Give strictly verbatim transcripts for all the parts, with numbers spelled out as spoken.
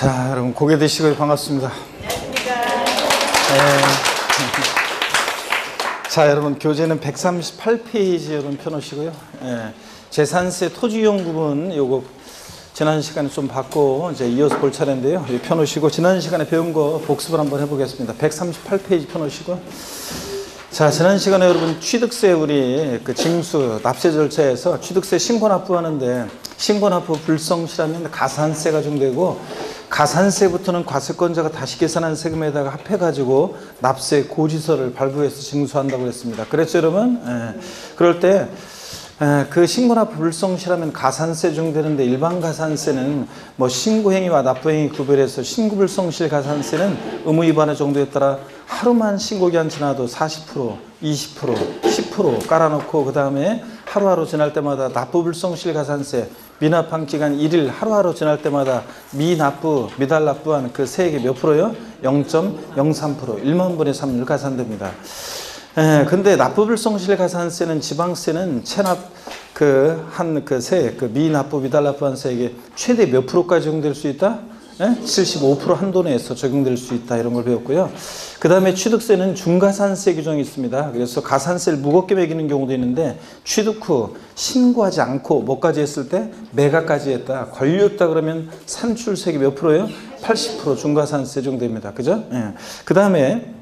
자, 여러분 고개 드시고요. 반갑습니다. 안녕하십니까. 네. 자, 여러분 교재는 백삼십팔 페이지 여러분 펴놓으시고요. 네. 재산세 토지용구분 요거 지난 시간에 좀 받고 이제 이어서 볼 차례인데요. 펴놓으시고 지난 시간에 배운 거 복습을 한번 해보겠습니다. 백삼십팔 페이지 펴놓으시고. 자, 지난 시간에 여러분 취득세 우리 그 징수 납세 절차에서 취득세 신고납부하는데 신고납부 불성실하면 가산세가 적용되고 가산세부터는 과세권자가 다시 계산한 세금에다가 합해가지고 납세 고지서를 발부해서 징수한다고 그랬습니다. 그랬죠, 여러분? 예. 그럴 때 그 신고납부 불성실하면 가산세 적용되는데 일반 가산세는 뭐 신고행위와 납부행위 구별해서 신고불성실 가산세는 의무위반의 정도에 따라 하루만 신고기한 지나도 사십 퍼센트, 이십 퍼센트, 십 퍼센트 깔아놓고 그 다음에 하루하루 지날 때마다 납부불성실 가산세 미납한 기간 일 일 하루하루 지날 때마다 미납부, 미달납부한 그 세액이 몇 프로요? 영 점 영삼 퍼센트, 일만 분의 삼 일 가산됩니다. 예, 근데 납부불성실 가산세는 지방세는 체납 그 한 그 세액, 그 미납부, 미달납부한 세액이 최대 몇 프로까지 적용될 수 있다? 예? 칠십오 퍼센트 한도 내에서 적용될 수 있다. 이런 걸 배웠고요. 그 다음에 취득세는 중가산세 규정이 있습니다. 그래서 가산세를 무겁게 매기는 경우도 있는데 취득 후 신고하지 않고 뭐까지 했을 때 매각까지 했다. 권리였다 그러면 산출세액이 몇 프로예요? 팔십 퍼센트 중가산세 적용됩니다. 그죠? 예. 그 다음에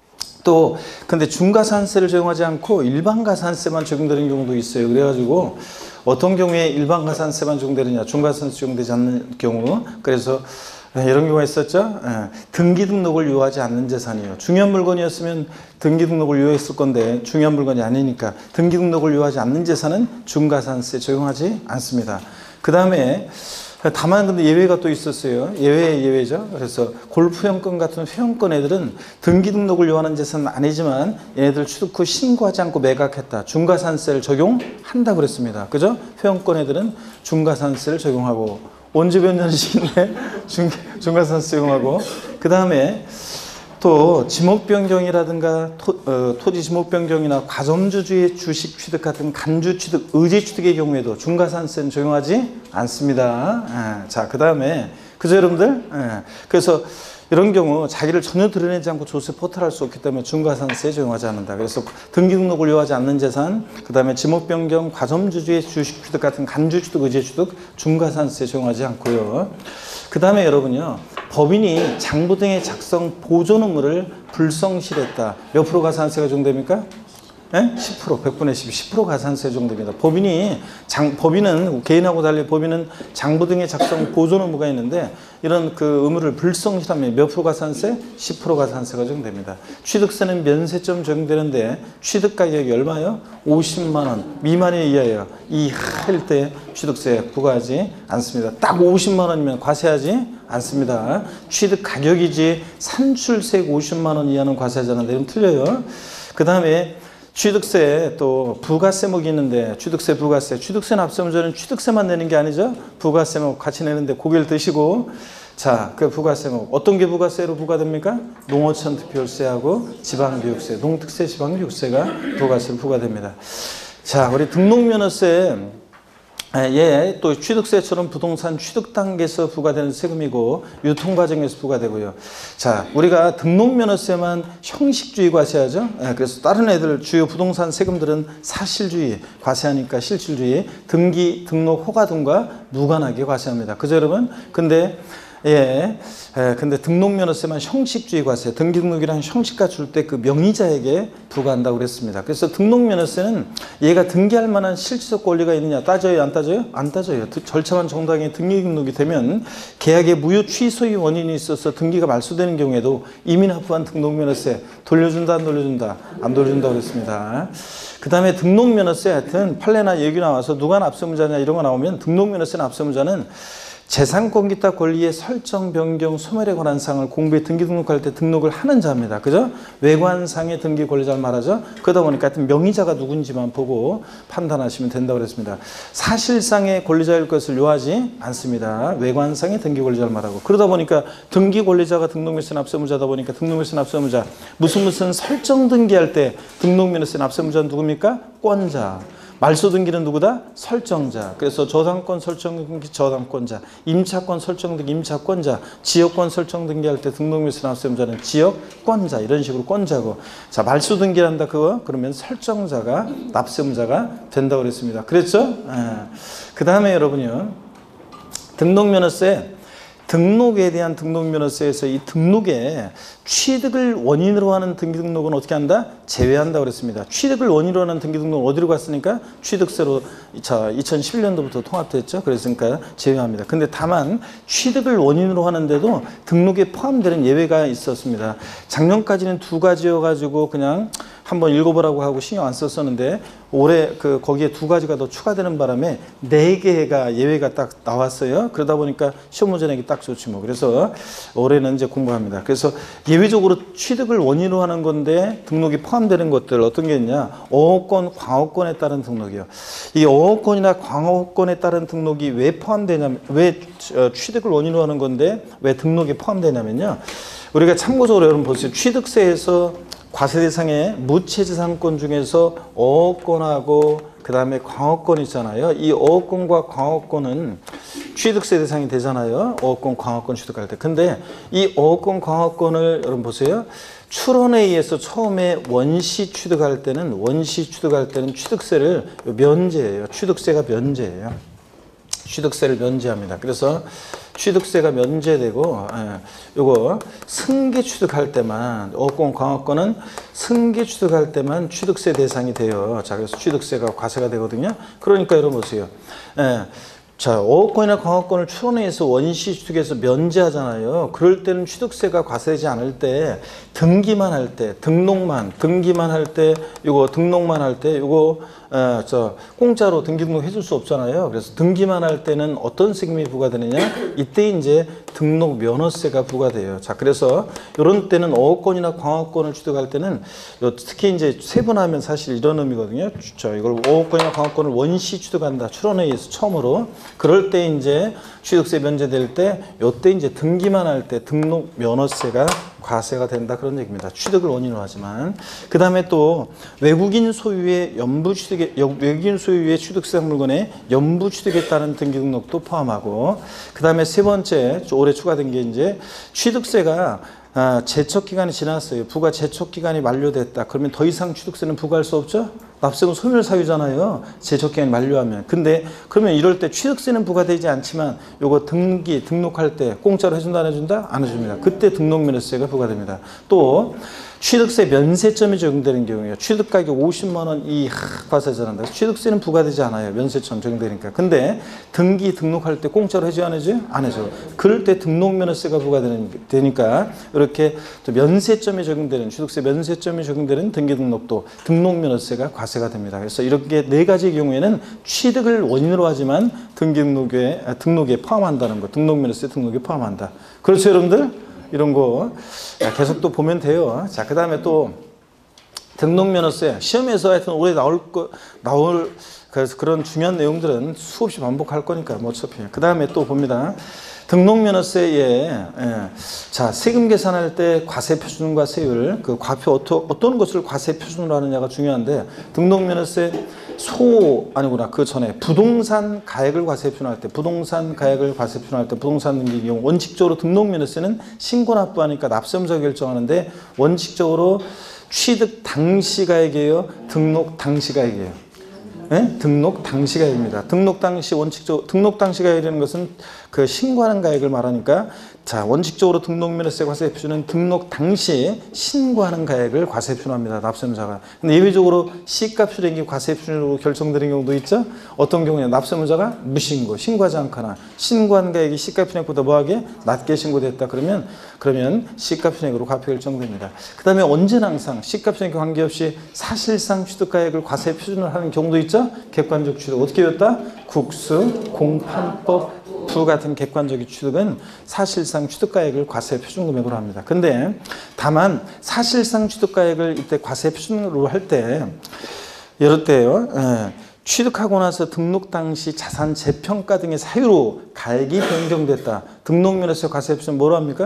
또 근데 중가산세를 적용하지 않고 일반 가산세만 적용되는 경우도 있어요. 그래가지고 어떤 경우에 일반 가산세만 적용되느냐, 중가산세 적용되지 않는 경우. 그래서 이런 경우가 있었죠. 등기 등록을 요하지 않는 재산이에요. 중요한 물건이었으면 등기 등록을 요했을 건데 중요한 물건이 아니니까 등기 등록을 요하지 않는 재산은 중가산세 적용하지 않습니다. 그 다음에 다만 근데 예외가 또 있었어요. 예외 예외죠. 그래서 골프형권 같은 회원권 애들은 등기 등록을 요하는 재산은 아니지만 얘네들 취득 후 신고하지 않고 매각했다. 중가산세를 적용한다 그랬습니다. 그죠? 회원권 애들은 중가산세를 적용하고 언제 변년식인데 중가산세 적용하고 그 다음에 또 지목변경이라든가 토, 어, 토지 지목변경이나 과점주주의 주식 취득 같은 간주 취득, 의제 취득의 경우에도 중가산세는 적용하지 않습니다. 예, 자, 그 다음에 그죠 여러분들? 예, 그래서 이런 경우 자기를 전혀 드러내지 않고 조세 포탈할 수 없기 때문에 중가산세에 적용하지 않는다. 그래서 등기 등록을 요하지 않는 재산, 그 다음에 지목변경, 과점주주의 주식 취득 같은 간주 취득, 의제 취득 중가산세에 적용하지 않고요. 그 다음에 여러분요, 법인이 장부 등의 작성 보존 의무를 불성실했다. 몇 프로 가산세가 적용됩니까? 네? 십 퍼센트, 백 분의 십, 십 퍼센트 가산세 정도입니다. 법인이, 장, 법인은, 개인하고 달리 법인은 장부 등의 작성 보존 의무가 있는데, 이런 그 의무를 불성실하면 몇 프로 가산세? 십 퍼센트 가산세가 적용됩니다. 취득세는 면세점 적용되는데, 취득 가격이 얼마요? 오십만 원 미만에 의하여 이하일 때 취득세 부과하지 않습니다. 딱 오십만 원이면 과세하지 않습니다. 취득 가격이지 산출세액 오십만 원 이하는 과세하지 않는데, 이건 틀려요. 그 다음에 취득세 또 부가세목이 있는데 취득세 부가세 취득세 납세문제는 취득세만 내는 게 아니죠. 부가세목 같이 내는데 고개를 드시고 자, 그 부가세목 어떤 게 부가세로 부과됩니까? 농어촌 특별세하고 지방교육세, 농특세 지방교육세가 부가세로 부과됩니다. 자, 우리 등록면허세 예, 또 취득세처럼 부동산 취득 단계에서 부과되는 세금이고 유통 과정에서 부과되고요. 자, 우리가 등록면허세만 형식주의 과세하죠. 예, 그래서 다른 애들 주요 부동산 세금들은 사실주의 과세하니까 실질주의, 등기, 등록, 허가 등과 무관하게 과세합니다. 그죠, 여러분? 근데 예, 예, 근데 등록면허세만 형식주의 과세, 등기등록이라는 형식가 줄 때 그 명의자에게 부과한다고 그랬습니다. 그래서 등록면허세는 얘가 등기할 만한 실질적 권리가 있느냐 따져요, 안 따져요? 안 따져요. 절차만 정당하게 등기등록이 되면 계약의 무효 취소의 원인이 있어서 등기가 말소되는 경우에도 이미 납부한 등록면허세 돌려준다, 안 돌려준다? 안 돌려준다고 그랬습니다. 그 다음에 등록면허세 하여튼 판례나 얘기 나와서 누가 납세문자냐 이런 거 나오면 등록면허세 납세문자는 재산권 기타 권리의 설정, 변경, 소멸에 관한 사항을 공부에 등기 등록할 때 등록을 하는 자입니다. 그죠? 외관상의 등기 권리자를 말하죠. 그러다 보니까 하여튼 명의자가 누군지만 보고 판단하시면 된다고 그랬습니다. 사실상의 권리자일 것을 요하지 않습니다. 외관상의 등기 권리자를 말하고. 그러다 보니까 등기 권리자가 등록면허세 납세문자다 보니까 등록면허세 납세문자 무슨 무슨 설정 등기할 때 등록면허세 납세문자는 누굽니까? 권자. 말소 등기는 누구다? 설정자. 그래서 저당권 설정 등기 저당권자, 임차권 설정 등기 임차권자, 지역권 설정 등기할 때 등록명세 납세자는 지역권자 이런 식으로 권자고. 자, 말소 등기한다 그거 그러면 설정자가 납세자가 된다고 그랬습니다. 그랬죠? 그 다음에 여러분요 등록면허세. 등록에 대한 등록면허세에서 이 등록에 취득을 원인으로 하는 등기등록은 어떻게 한다? 제외한다고 그랬습니다. 취득을 원인으로 하는 등기등록은 어디로 갔으니까? 취득세로 자 이천십일 년도부터 통합됐죠. 그랬으니까 제외합니다. 근데 다만 취득을 원인으로 하는데도 등록에 포함되는 예외가 있었습니다. 작년까지는 두 가지여가지고 그냥 한번 읽어보라고 하고 신경 안 썼었는데 올해 그 거기에 두 가지가 더 추가되는 바람에 네 개가 예외가 딱 나왔어요. 그러다 보니까 시험 문제 내기 딱 좋지 뭐. 그래서 올해는 이제 공부합니다. 그래서 예외적으로 취득을 원인으로 하는 건데 등록이 포함되는 것들 어떤 게 있냐? 어업권, 광업권에 따른 등록이요. 이 어업권이나 광업권에 따른 등록이 왜 포함되냐면 왜 취득을 원인으로 하는 건데 왜 등록이 포함되냐면요. 우리가 참고적으로 여러분 보세요. 취득세에서 과세 대상의 무채지상권 중에서 어업권하고 그 다음에 광업권 있잖아요. 이 어업권과 광업권은 취득세 대상이 되잖아요. 어업권, 광업권 취득할 때. 근데 이 어업권, 광업권을 여러분 보세요. 출원에 의해서 처음에 원시 취득할 때는 원시 취득할 때는 취득세를 면제해요. 취득세가 면제예요. 취득세를 면제합니다. 그래서 취득세가 면제되고 예, 요거 승계 취득할 때만 어업권 광업권은 승계 취득할 때만 취득세 대상이 돼요. 자, 그래서 취득세가 과세가 되거든요. 그러니까 여러분 보세요. 예, 자, 어업권이나 광업권을 출원에 의해서 원시 취득해서 면제하잖아요. 그럴 때는 취득세가 과세되지 않을 때 등기만 할 때 등록만 등기만 할 때 요거 등록만 할 때 요거 어, 저 공짜로 등기 등록 해줄 수 없잖아요. 그래서 등기만 할 때는 어떤 세금이 부과되느냐? 이때 이제 등록 면허세가 부과돼요. 자, 그래서 이런 때는 어업권이나 광업권을 취득할 때는 특히 이제 세분하면 사실 이런 의미거든요. 자, 이걸 어업권이나 광업권을 원시 취득한다. 출원에 의해서 처음으로. 그럴 때 이제 취득세 면제될 때 요때 이제 등기만 할 때 등록 면허세가 과세가 된다 그런 얘기입니다. 취득을 원인으로 하지만 그 다음에 또 외국인 소유의 연부 취득에 외국인 소유의 취득세상 물건의 연부 취득에 따른 등기 등록도 포함하고 그 다음에 세 번째 올해 추가된 게 이제 취득세가 아, 제척 기간이 지났어요. 부가 제척 기간이 만료됐다. 그러면 더 이상 취득세는 부과할 수 없죠? 납세금 소멸 사유잖아요. 제척 기간이 만료하면. 근데 그러면 이럴 때 취득세는 부과되지 않지만 요거 등기 등록할 때 공짜로 해준다 안 해준다? 안 해줍니다. 그때 등록면허세가 부과됩니다. 또 취득세 면세점이 적용되는 경우에요. 취득가격 오십만 원 이 과세 전한다. 취득세는 부과되지 않아요. 면세점 적용되니까. 근데 등기 등록할 때 공짜로 해줘 안 해줘요? 안 해줘. 그럴 때 등록면허세가 부과되니까 이렇게 또 면세점이 적용되는 취득세 면세점이 적용되는 등기 등록도 등록면허세가 과세가 됩니다. 그래서 이렇게 네 가지의 경우에는 취득을 원인으로 하지만 등기 등록에 등록에 포함한다는 거. 등록면허세 등록에 포함한다. 그렇죠, 여러분들? 이런 거 계속 또 보면 돼요. 자, 그 다음에 또 등록면허세 시험에서 하여튼 올해 나올 거 나올 그래서 그런 중요한 내용들은 수없이 반복할 거니까 뭐 어차피. 그 다음에 또 봅니다. 등록면허세에 예, 자 세금 계산할 때 과세 표준과 세율 그 과표 어떠, 어떤 것을 과세 표준으로 하느냐가 중요한데 등록면허세 소 아니구나 그 전에 부동산 가액을 과세 표준할 때 부동산 가액을 과세 표준할 때 부동산 등기 경우 원칙적으로 등록면허세는 신고 납부하니까 납세무자가 결정하는데 원칙적으로 취득 당시 가액이에요. 등록 당시 가액이에요. 네? 등록 당시 가액입니다. 등록 당시 원칙적으로 등록 당시 가액이라는 것은 그 신고하는 가액을 말하니까 자 원칙적으로 등록면허세 과세 표준은 등록 당시 신고하는 가액을 과세 표준합니다. 납세무자가. 근데 예외적으로 시가 표준액이 과세 표준으로 결정되는 경우도 있죠. 어떤 경우에 납세무자가 무신고, 신고하지 않거나 신고한 가액이 시가 표준액보다 뭐하게 낮게 신고됐다 그러면 그러면 시가 표준액으로 과표 결정됩니다. 그 다음에 언제나 항상 시가 표준액과 관계없이 사실상 취득가액을 과세 표준을 하는 경우도 있죠. 객관적 취득 어떻게 했다? 국수, 공판법 부 같은 객관적인 취득은 사실상 취득가액을 과세 표준금액으로 합니다. 근데 다만 사실상 취득가액을 이때 과세 표준으로 할 때 이럴 때요. 예, 취득하고 나서 등록 당시 자산 재평가 등의 사유로 가액이 변경됐다. 등록면허세 과세 표준 뭐로 합니까?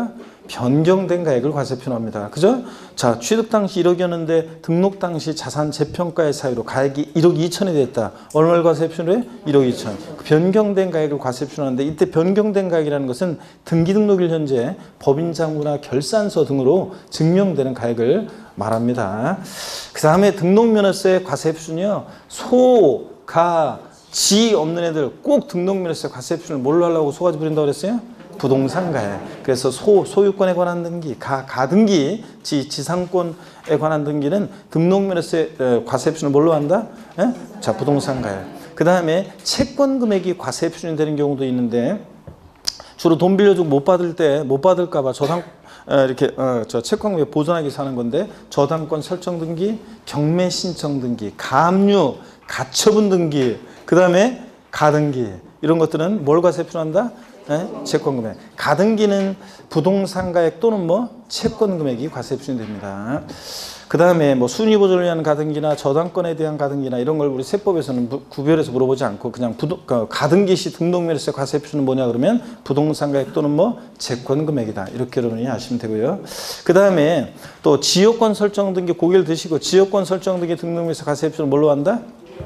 변경된 가액을 과세 표납니다. 그죠? 자, 취득 당시 일억이었는데 등록 당시 자산 재평가의 사유로 가액이 일억 이천이 됐다. 얼마를 과세 표현해? 일억 이천. 그 변경된 가액을 과세 표현하는데 이때 변경된 가액이라는 것은 등기 등록일 현재 법인장부나 결산서 등으로 증명되는 가액을 말합니다. 그 다음에 등록면허세 과세 표준이요. 소, 가, 지 없는 애들 꼭 등록면허세 과세 표준을 뭘로 하려고 소가지 부린다고 그랬어요? 부동산 가액. 그래서 소, 소유권에 관한 등기, 가, 가등기, 지, 지상권에 관한 등기는 등록면허세 과세 표준을 뭘로 한다? 에? 자, 부동산 가액. 그 다음에 채권 금액이 과세 표준이 되는 경우도 있는데 주로 돈 빌려주고 못 받을 때 못 받을까봐 저당 이렇게 어, 저 채권 금액 보존하기 위해서 하는 건데 저당권 설정 등기, 경매 신청 등기, 가압류, 가처분 등기, 그 다음에 가등기 이런 것들은 뭘 과세 표준한다? 네? 채권 금액. 가등기는 부동산 가액 또는 뭐 채권 금액이 과세 표준이 됩니다. 그 다음에 뭐 순위 보존을 위한 가등기나 저당권에 대한 가등기나 이런 걸 우리 세법에서는 무, 구별해서 물어보지 않고 그냥 부도, 가등기 시 등록면허세 과세 표준은 뭐냐 그러면 부동산 가액 또는 뭐 채권 금액이다. 이렇게 여러분이 아시면 되고요. 그 다음에 또 지역권 설정 등기 고개를 드시고 지역권 설정 등기 등록면허세 과세 표준은 뭘로 한다?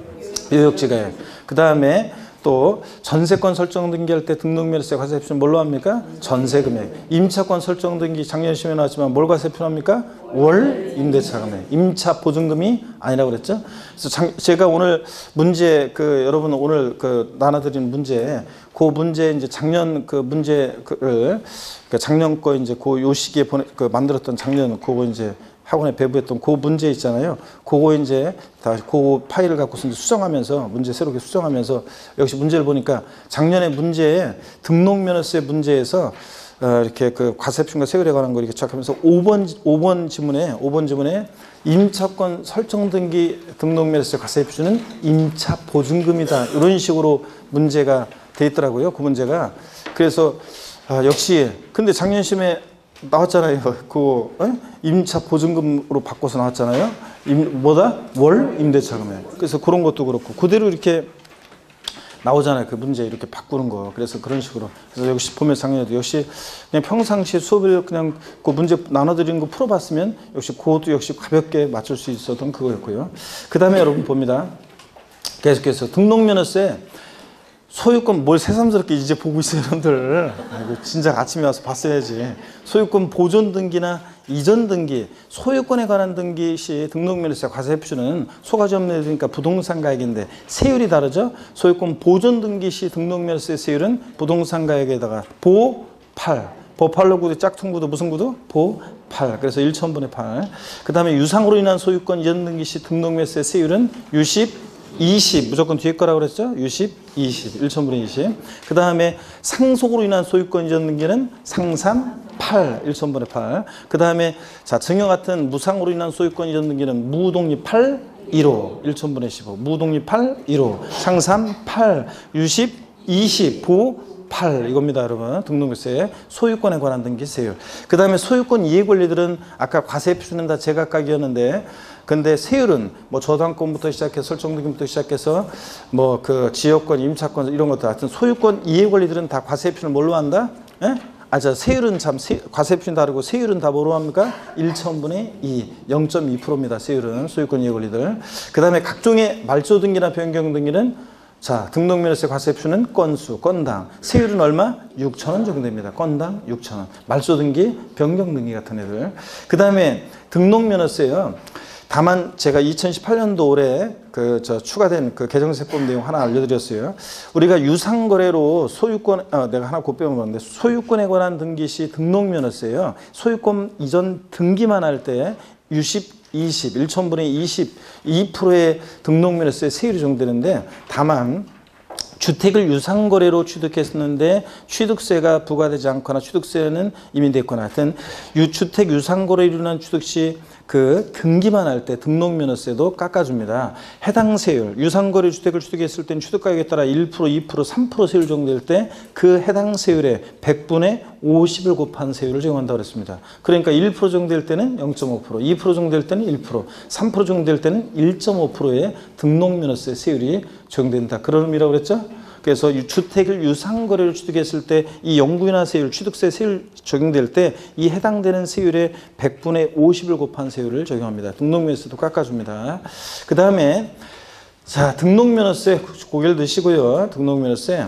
요역지 가액. 그 다음에 또 전세권 설정 등기할 때 등록면허세 과세 표준 뭘로 합니까? 전세 금액. 임차권 설정 등기 작년 시험에 나왔지만 뭘 과세 표현합니까? 월 임대차 금액. 임차 보증금이 아니라고 그랬죠? 그래서 장, 제가 오늘 문제 그 여러분 오늘 그 나눠드린 문제 그 문제 이제 작년 그 문제를 그 작년 거 이제 그 요 시기에 보내 그 만들었던 작년 그거 이제 학원에 배부했던 그 문제 있잖아요. 그거 이제 다 그 파일을 갖고서 이제 수정하면서 문제 새롭게 수정하면서 역시 문제를 보니까 작년에 문제에 등록면허세 문제에서 어 이렇게 그 과세표준과 세율에 관한 거 이렇게 시작하면서 오 번 오 번 지문에 오 번 지문에 임차권 설정 등기 등록면허세 과세표준은 임차 보증금이다. 이런 식으로 문제가 돼 있더라고요. 그 문제가. 그래서 아, 역시 근데 작년 시험에 나왔잖아요. 그 에? 임차 보증금으로 바꿔서 나왔잖아요. 임, 뭐다? 월 임대차 금액. 그래서 그런 것도 그렇고 그대로 이렇게 나오잖아요. 그 문제 이렇게 바꾸는 거. 그래서 그런 식으로. 그래서 역시 보면 작년에도 역시 그냥 평상시 수업을 그냥 그 문제 나눠드리는 거 풀어봤으면 역시 그것도 역시 가볍게 맞출 수 있었던 그거였고요. 그 다음에 여러분 봅니다. 계속해서 등록면허세 소유권 뭘 새삼스럽게 이제 보고 있어요, 여러분들. 아이고, 진작 아침에 와서 봤어야지. 소유권 보존 등기나 이전 등기, 소유권에 관한 등기 시 등록면허세 과세 표준은 소가지 없는 애니까 부동산 가액인데 세율이 다르죠? 소유권 보존 등기 시 등록면허세 세율은 부동산 가액에다가 보 팔. 보팔로 구도 짝퉁 구도 무슨 구도? 보 팔. 그래서 일천분의 팔. 그 다음에 유상으로 인한 소유권 이전 등기 시 등록면허세 세율은 유십 이십 무조건 뒤에 거라고 그랬죠? 유십, 이십, 일천분의 이십. 그 다음에 상속으로 인한 소유권 이전 등기는 상삼, 팔, 일천분의 팔. 그 다음에 자 증여 같은 무상으로 인한 소유권 이전 등기는 무독립 팔, 일호, 일천분의 십오. 무독립 팔, 일호. 상삼, 팔, 유십, 이십, 보, 팔 이겁니다, 여러분. 등록세 소유권에 관한 등기 세율. 그 다음에 소유권 이해 권리들은 아까 과세 표준은 다 제각각이었는데 근데 세율은 뭐 저당권부터 시작해서 설정 등기부터 시작해서 뭐 그 지역권, 임차권 이런 것들 하여튼 소유권 이해 권리들은 다 과세 표준을 뭘로 한다? 예? 아, 저 세율은 참 세, 과세 표준 다르고 세율은 다 뭐로 합니까? 일천분의 이, 영 점 이 퍼센트입니다. 세율은 소유권 이해 권리들. 그 다음에 각종의 말소 등기나 변경 등기는 자, 등록면허세 과세 표준은 건수, 건당. 세율은 얼마? 육천 원 정도 됩니다. 건당 육천 원. 말소 등기, 변경 등기 같은 애들. 그 다음에 등록면허세요. 다만 제가 이천십팔 년도 올해 그 저 추가된 그 개정세법 내용 하나 알려드렸어요. 우리가 유상거래로 소유권, 아, 내가 하나 곧 빼먹었는데 소유권에 관한 등기 시 등록면허세요. 소유권 이전 등기만 할 때 유십, 이십, 일천분의 이십, 이 퍼센트의 등록면허세 세율이 정되는데 다만 주택을 유상거래로 취득했었는데 취득세가 부과되지 않거나 취득세는 이미 됐거나 하여튼 주택 유상거래로 인한 취득 시 그 등기만 할 때 등록면허세도 깎아줍니다. 해당 세율, 유상거래 주택을 취득했을 때는 취득가격에 따라 일 퍼센트, 이 퍼센트, 삼 퍼센트 세율 정도될 때 그 해당 세율의 백분의 오십을 곱한 세율을 적용한다고 그랬습니다. 그러니까 일 퍼센트 정도 될 때는 영 점 오 퍼센트, 이 퍼센트 정도 될 때는 일 퍼센트, 삼 퍼센트 정도 될 때는 일 점 오 퍼센트의 등록면허세 세율이 적용된다. 그런 의미라고 그랬죠? 그래서 주택을 유상거래로 취득했을 때 이 영구인하 세율, 취득세 세율 적용될 때 이 해당되는 세율의 백분의 오십을 곱한 세율을 적용합니다. 등록면허세도 깎아줍니다. 그 다음에 자, 등록면허세 고개를 드시고요. 등록면허세.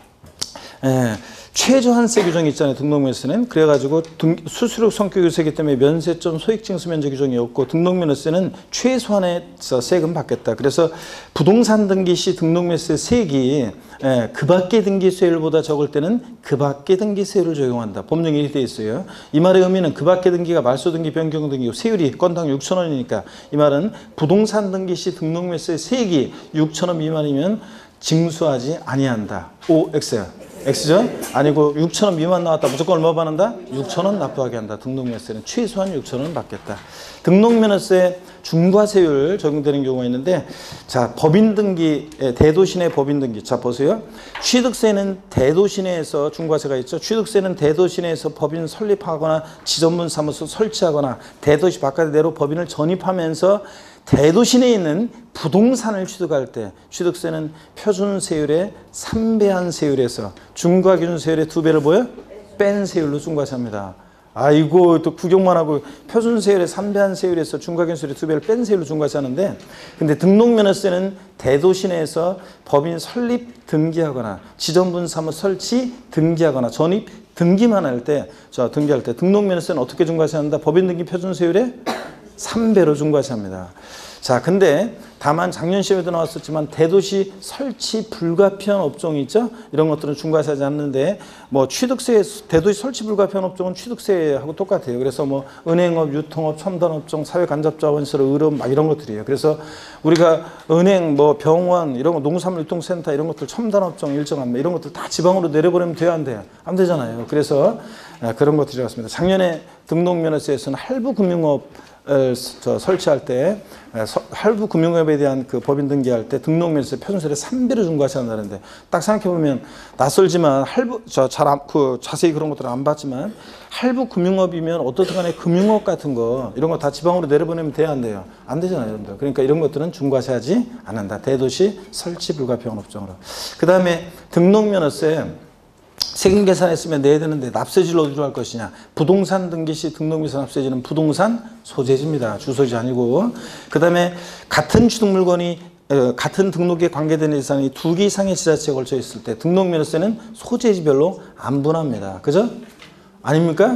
예, 최저한세 규정이 있잖아요. 등록면허세는. 그래가지고 등, 수수료 성격 유세이기 때문에 면세점 소액징수 면적 규정이 없고 등록면허세는 최소한의 세금 받겠다. 그래서 부동산 등기 시 등록면허세 세액이 예, 그 밖의 등기세율보다 적을 때는 그 밖의 등기세율을 적용한다. 법령에 이렇게 되어 있어요. 이 말의 의미는 그 밖의 등기가 말소등기, 변경등기, 세율이 건당 육천 원이니까 이 말은 부동산 등기 시 등록면허세 세액이 육천 원 미만이면 징수하지 아니한다. O, X야. X죠? 아니고 육천 원 미만 나왔다. 무조건 얼마 받는다? 육천 원 납부하게 한다. 등록면허세는 최소한 육천 원 받겠다. 등록면허세 중과세율 적용되는 경우가 있는데 자, 법인 등기, 대도시 내 법인 등기. 자, 보세요. 취득세는 대도시 내에서 중과세가 있죠. 취득세는 대도시 내에서 법인 설립하거나 지점분 사무소 설치하거나 대도시 바깥에 내로 법인을 전입하면서 대도시 내에 있는 부동산을 취득할 때 취득세는 표준세율의 삼 배 한 세율에서 중과기준세율의 두 배를 뭐예요? 뺀 세율로 중과세합니다. 아이고 또 구경만 하고 표준세율의 삼 배 한 세율에서 중과기준세율의 두 배를 뺀 세율로 중과세하는데 근데 등록면허세는 대도시 내에서 법인 설립 등기하거나 지점분 사무 설치 등기하거나 전입 등기만 할 때 자 등기할 때 등록면허세는 어떻게 중과세한다? 법인 등기 표준세율의 삼 배로 중과세합니다. 자, 근데 다만 작년 시험에도 나왔었지만 대도시 설치 불가피한 업종이 있죠. 이런 것들은 중과세하지 않는데 뭐 취득세 대도시 설치 불가피한 업종은 취득세하고 똑같아요. 그래서 뭐 은행업, 유통업, 첨단업종, 사회간접자원시설, 의료업 막 이런 것들이에요. 그래서 우리가 은행, 뭐 병원 이런 거, 농산물 유통센터 이런 것들 첨단업종 일정한 이런 것들 다 지방으로 내려보내면 돼요, 안 돼요? 안 되잖아요. 그래서 그런 것들이 같습니다. 작년에 등록면허세에서는 할부금융업 저 설치할 때 할부금융업에 대한 그 법인 등기할 때 등록면허세 표준세율의 삼 배로 중과세한다는데 딱 생각해 보면 낯설지만 할부 저 잘 그 자세히 그런 것들은 안 봤지만 할부금융업이면 어떻든 간에 금융업 같은 거 이런 거 다 지방으로 내려보내면 돼야 안 돼요? 안 되잖아요, 여러분들. 그러니까 이런 것들은 중과세하지 않는다. 대도시 설치 불가피한 업종으로. 그 다음에 등록면허세 세금 계산했으면 내야 되는데 납세지를 어디로 할 것이냐. 부동산 등기 시 등록면허세 납세지는 부동산 소재지입니다. 주소지 아니고. 그 다음에 같은 취득 물건이 같은 등록에 관계되는 재산이 두 개 이상의 지자체에 걸쳐 있을 때 등록면허세는 소재지별로 안 분합니다. 그죠? 아닙니까?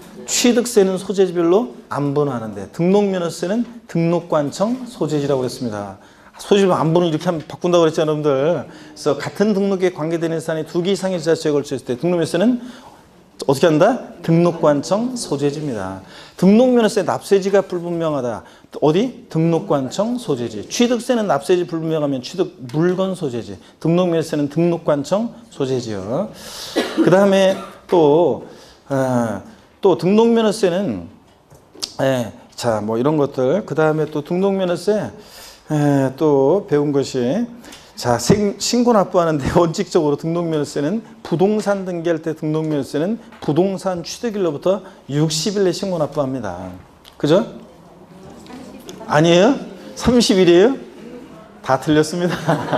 취득세는 소재지별로 안 분하는데 등록면허세는 등록관청 소재지라고 했습니다. 소지를 안 보는 이렇게 하면 바꾼다고 그랬잖아요, 여러분들. 그래서 같은 등록에 관계되는 재산이 두 개 이상의 지자체에 걸쳐 있을 때 등록면허세는 어떻게 한다? 등록관청 소재지입니다. 등록면허세 납세지가 불분명하다. 어디? 등록관청 소재지. 취득세는 납세지 불분명하면 취득 물건 소재지. 등록면허세는 등록관청 소재지요. 그 다음에 또, 어, 또 등록면허세는 예, 자, 뭐 이런 것들. 그 다음에 또 등록면허세 에, 또 배운 것이 자 신고 납부하는데 원칙적으로 등록면허세는 부동산 등기할 때 등록면허세는 부동산 취득일로부터 육십 일 내 신고 납부합니다. 그죠? 아니에요? 삼십 일이에요? 다 틀렸습니다.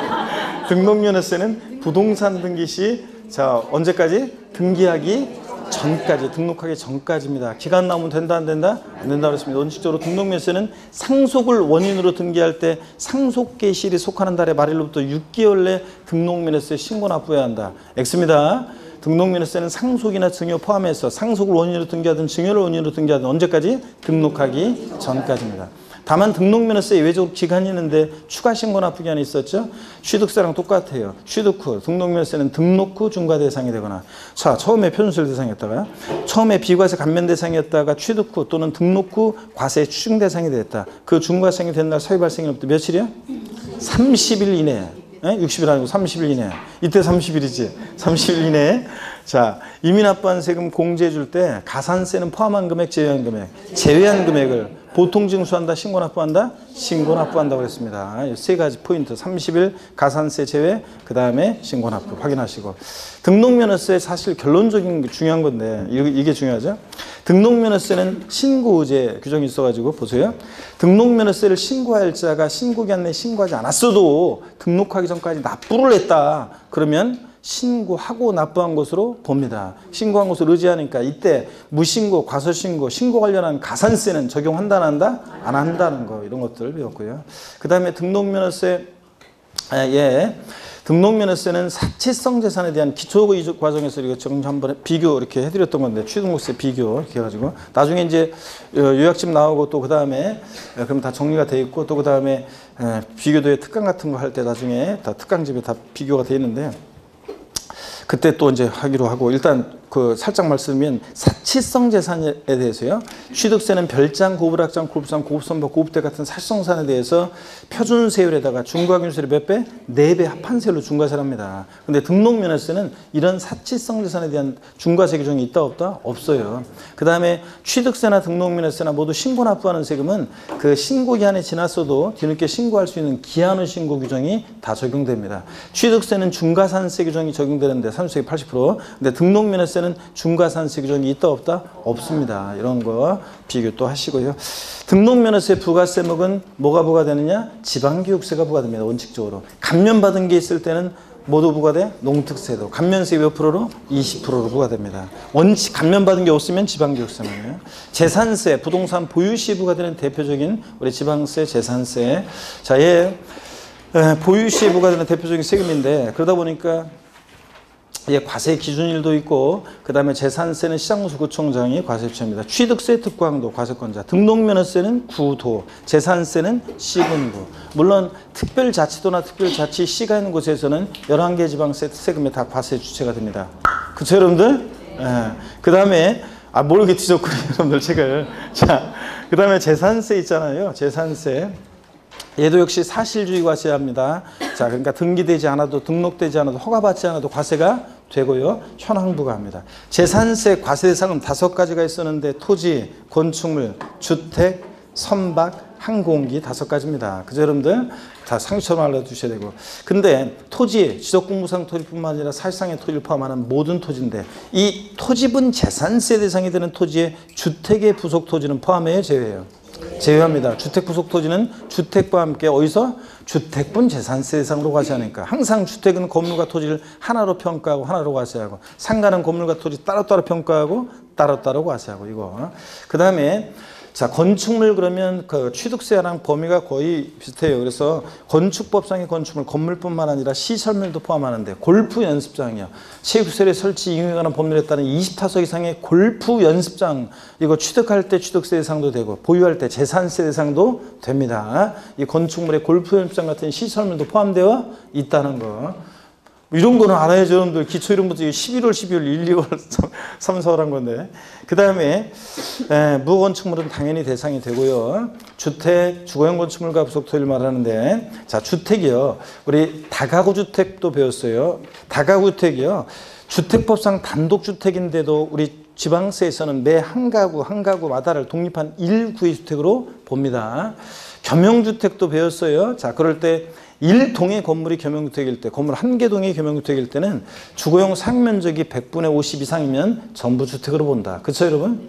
등록면허세는 부동산 등기 시 자 언제까지? 등기하기 전까지, 등록하기 전까지입니다. 기간 나오면 된다 안 된다? 안 된다 그랬습니다. 원칙적으로 등록면허세는 상속을 원인으로 등기할 때 상속 개시일이 속하는 달의 말일로부터 육 개월 내 등록면허세 신고 납부해야 한다. X입니다. 등록면허세는 상속이나 증여 포함해서 상속을 원인으로 등기하든 증여를 원인으로 등기하든 언제까지? 등록하기 전까지입니다. 다만 등록면허세 예외적으로 기간이 있는데 추가 신고 납부 기간이 있었죠. 취득세랑 똑같아요. 취득 후 등록면허세는 등록 후 중과 대상이 되거나 자 처음에 표준세율 대상이었다가 처음에 비과세 감면 대상이었다가 취득 후 또는 등록 후 과세 추징 대상이 됐다. 그 중과세이 된 날 사유 발생일부터 며칠이야? 삼십 일 이내에. 육십 일 아니고 삼십 일 이내에. 이때 삼십 일이지. 삼십 일 이내에. 자, 이미 납부한 세금 공제해 줄 때 가산세는 포함한 금액, 제외한 금액. 제외한 금액을 보통 징수한다, 신고 납부한다? 신고 납부한다고 그랬습니다. 세 가지 포인트. 삼십 일 가산세 제외, 그 다음에 신고 납부 확인하시고. 등록면허세 사실 결론적인 게 중요한 건데 이게 중요하죠. 등록면허세는 신고의제 규정이 있어가지고 보세요. 등록면허세를 신고할 자가 신고기한 내에 신고하지 않았어도 등록하기 전까지 납부를 했다. 그러면 신고하고 납부한 것으로 봅니다. 신고한 것을 의지하니까 이때 무신고, 과소신고, 신고 관련한 가산세는 적용한다, 안 한다? 안 한다는 거, 이런 것들을 배웠고요. 그 다음에 등록면허세, 아, 예. 등록면허세는 사치성 재산에 대한 기초이주 과정에서 이거 지금 한번 비교 이렇게 해드렸던 건데, 취등록세 비교 이렇게 해가지고 나중에 이제 요약집 나오고 또 그 다음에 그럼 다 정리가 돼 있고 또 그 다음에 비교도의 특강 같은 거 할 때 나중에 다 특강집에 다 비교가 돼 있는데. 그때 또 이제 하기로 하고 일단 그 살짝 말씀드리면 사치성 재산에 대해서요. 취득세는 별장, 고불악장, 고급상, 고급선박, 고급대 같은 사치성산에 대해서 표준세율에다가 중과균세율이 몇 배? 네 배 합한세율로 중과세를 합니다. 근데 등록면허세는 이런 사치성 재산에 대한 중과세 규정이 있다 없다? 없어요. 그 다음에 취득세나 등록면허세나 모두 신고 납부하는 세금은 그 신고기한이 지났어도 뒤늦게 신고할 수 있는 기한 후 신고 규정이 다 적용됩니다. 취득세는 중과산세 규정이 적용되는데 상속세의 팔십 퍼센트. 근데 등록면허세는 중과산세 규정이 있다 없다? 없습니다. 이런 거 비교 또 하시고요. 등록면허세 부가세목은 뭐가 부과되느냐? 지방교육세가 부과됩니다. 원칙적으로. 감면받은 게 있을 때는 모두 부과돼? 농특세도. 감면세 몇 프로로? 이십 퍼센트로 부과됩니다. 원칙 감면받은 게 없으면 지방교육세만이에요. 재산세, 부동산 보유시 부과되는 대표적인 우리 지방세, 재산세. 자, 얘 보유시에 부과되는 대표적인 세금인데 그러다 보니까 예, 과세 기준일도 있고 그 다음에 재산세는 시장무수구청장이 과세처입니다. 취득세 특구항도 과세권자, 등록면허세는 구도, 재산세는 시군구. 물론 특별자치도나 특별자치 시가 있는 곳에서는 열한 개 지방세 세금에 다 과세 주체가 됩니다. 그쵸 여러분들? 예. 그 다음에 아 모르게 뒤졌군요 여러분들 책을. 자, 그 다음에 재산세 있잖아요. 재산세. 얘도 역시 사실주의 과세합니다. 자, 그러니까 등기되지 않아도 등록되지 않아도 허가받지 않아도 과세가 되고요. 현황부과합니다. 재산세 과세 대상은 다섯 가지가 있었는데 토지, 건축물, 주택, 선박, 항공기 다섯 가지입니다. 그죠 여러분들? 다 상처럼 알려주셔야 되고. 근데 토지, 지적공무상 토지뿐만 아니라 사실상의 토지를 포함하는 모든 토지인데 이 토지분 재산세 대상이 되는 토지에 주택의 부속 토지는 포함해요, 제외해요? 제외합니다. 주택 부속 토지는 주택과 함께 어디서? 주택분 재산세 대상으로 과세하니까 항상 주택은 건물과 토지를 하나로 평가하고 하나로 과세하고 상가는 건물과 토지 따로따로 평가하고 따로따로 과세하고 이거. 그 다음에 자, 건축물 그러면 그 취득세랑 범위가 거의 비슷해요. 그래서 건축법상의 건축물, 건물뿐만 아니라 시설물도 포함하는데 골프 연습장이요. 체육시설의 설치 이용에 관한 법률에 따른 이십 타석 이상의 골프 연습장 이거 취득할 때 취득세 대상도 되고 보유할 때 재산세 대상도 됩니다. 이 건축물에 골프 연습장 같은 시설물도 포함되어 있다는 거. 이런 거는 알아야죠, 여러분들. 기초 이런 것도 십일월, 십이월, 일, 이월, 삼, 사월 한 건데. 그 다음에 무건축물은 당연히 대상이 되고요. 주택, 주거용 건축물과 부속 토지를 말하는데, 자, 주택이요. 우리 다가구 주택도 배웠어요. 다가구 주택이요. 주택법상 단독주택인데도 우리 지방세에서는 매 한 가구, 한 가구마다를 독립한 일 구의 주택으로 봅니다. 겸용주택도 배웠어요. 자, 그럴 때 일 동의 건물이 겸용주택일 때, 건물 한 개 동이 겸용주택일 때는 주거용 상면적이 백분의 오십 이상이면 전부 주택으로 본다. 그렇죠, 여러분?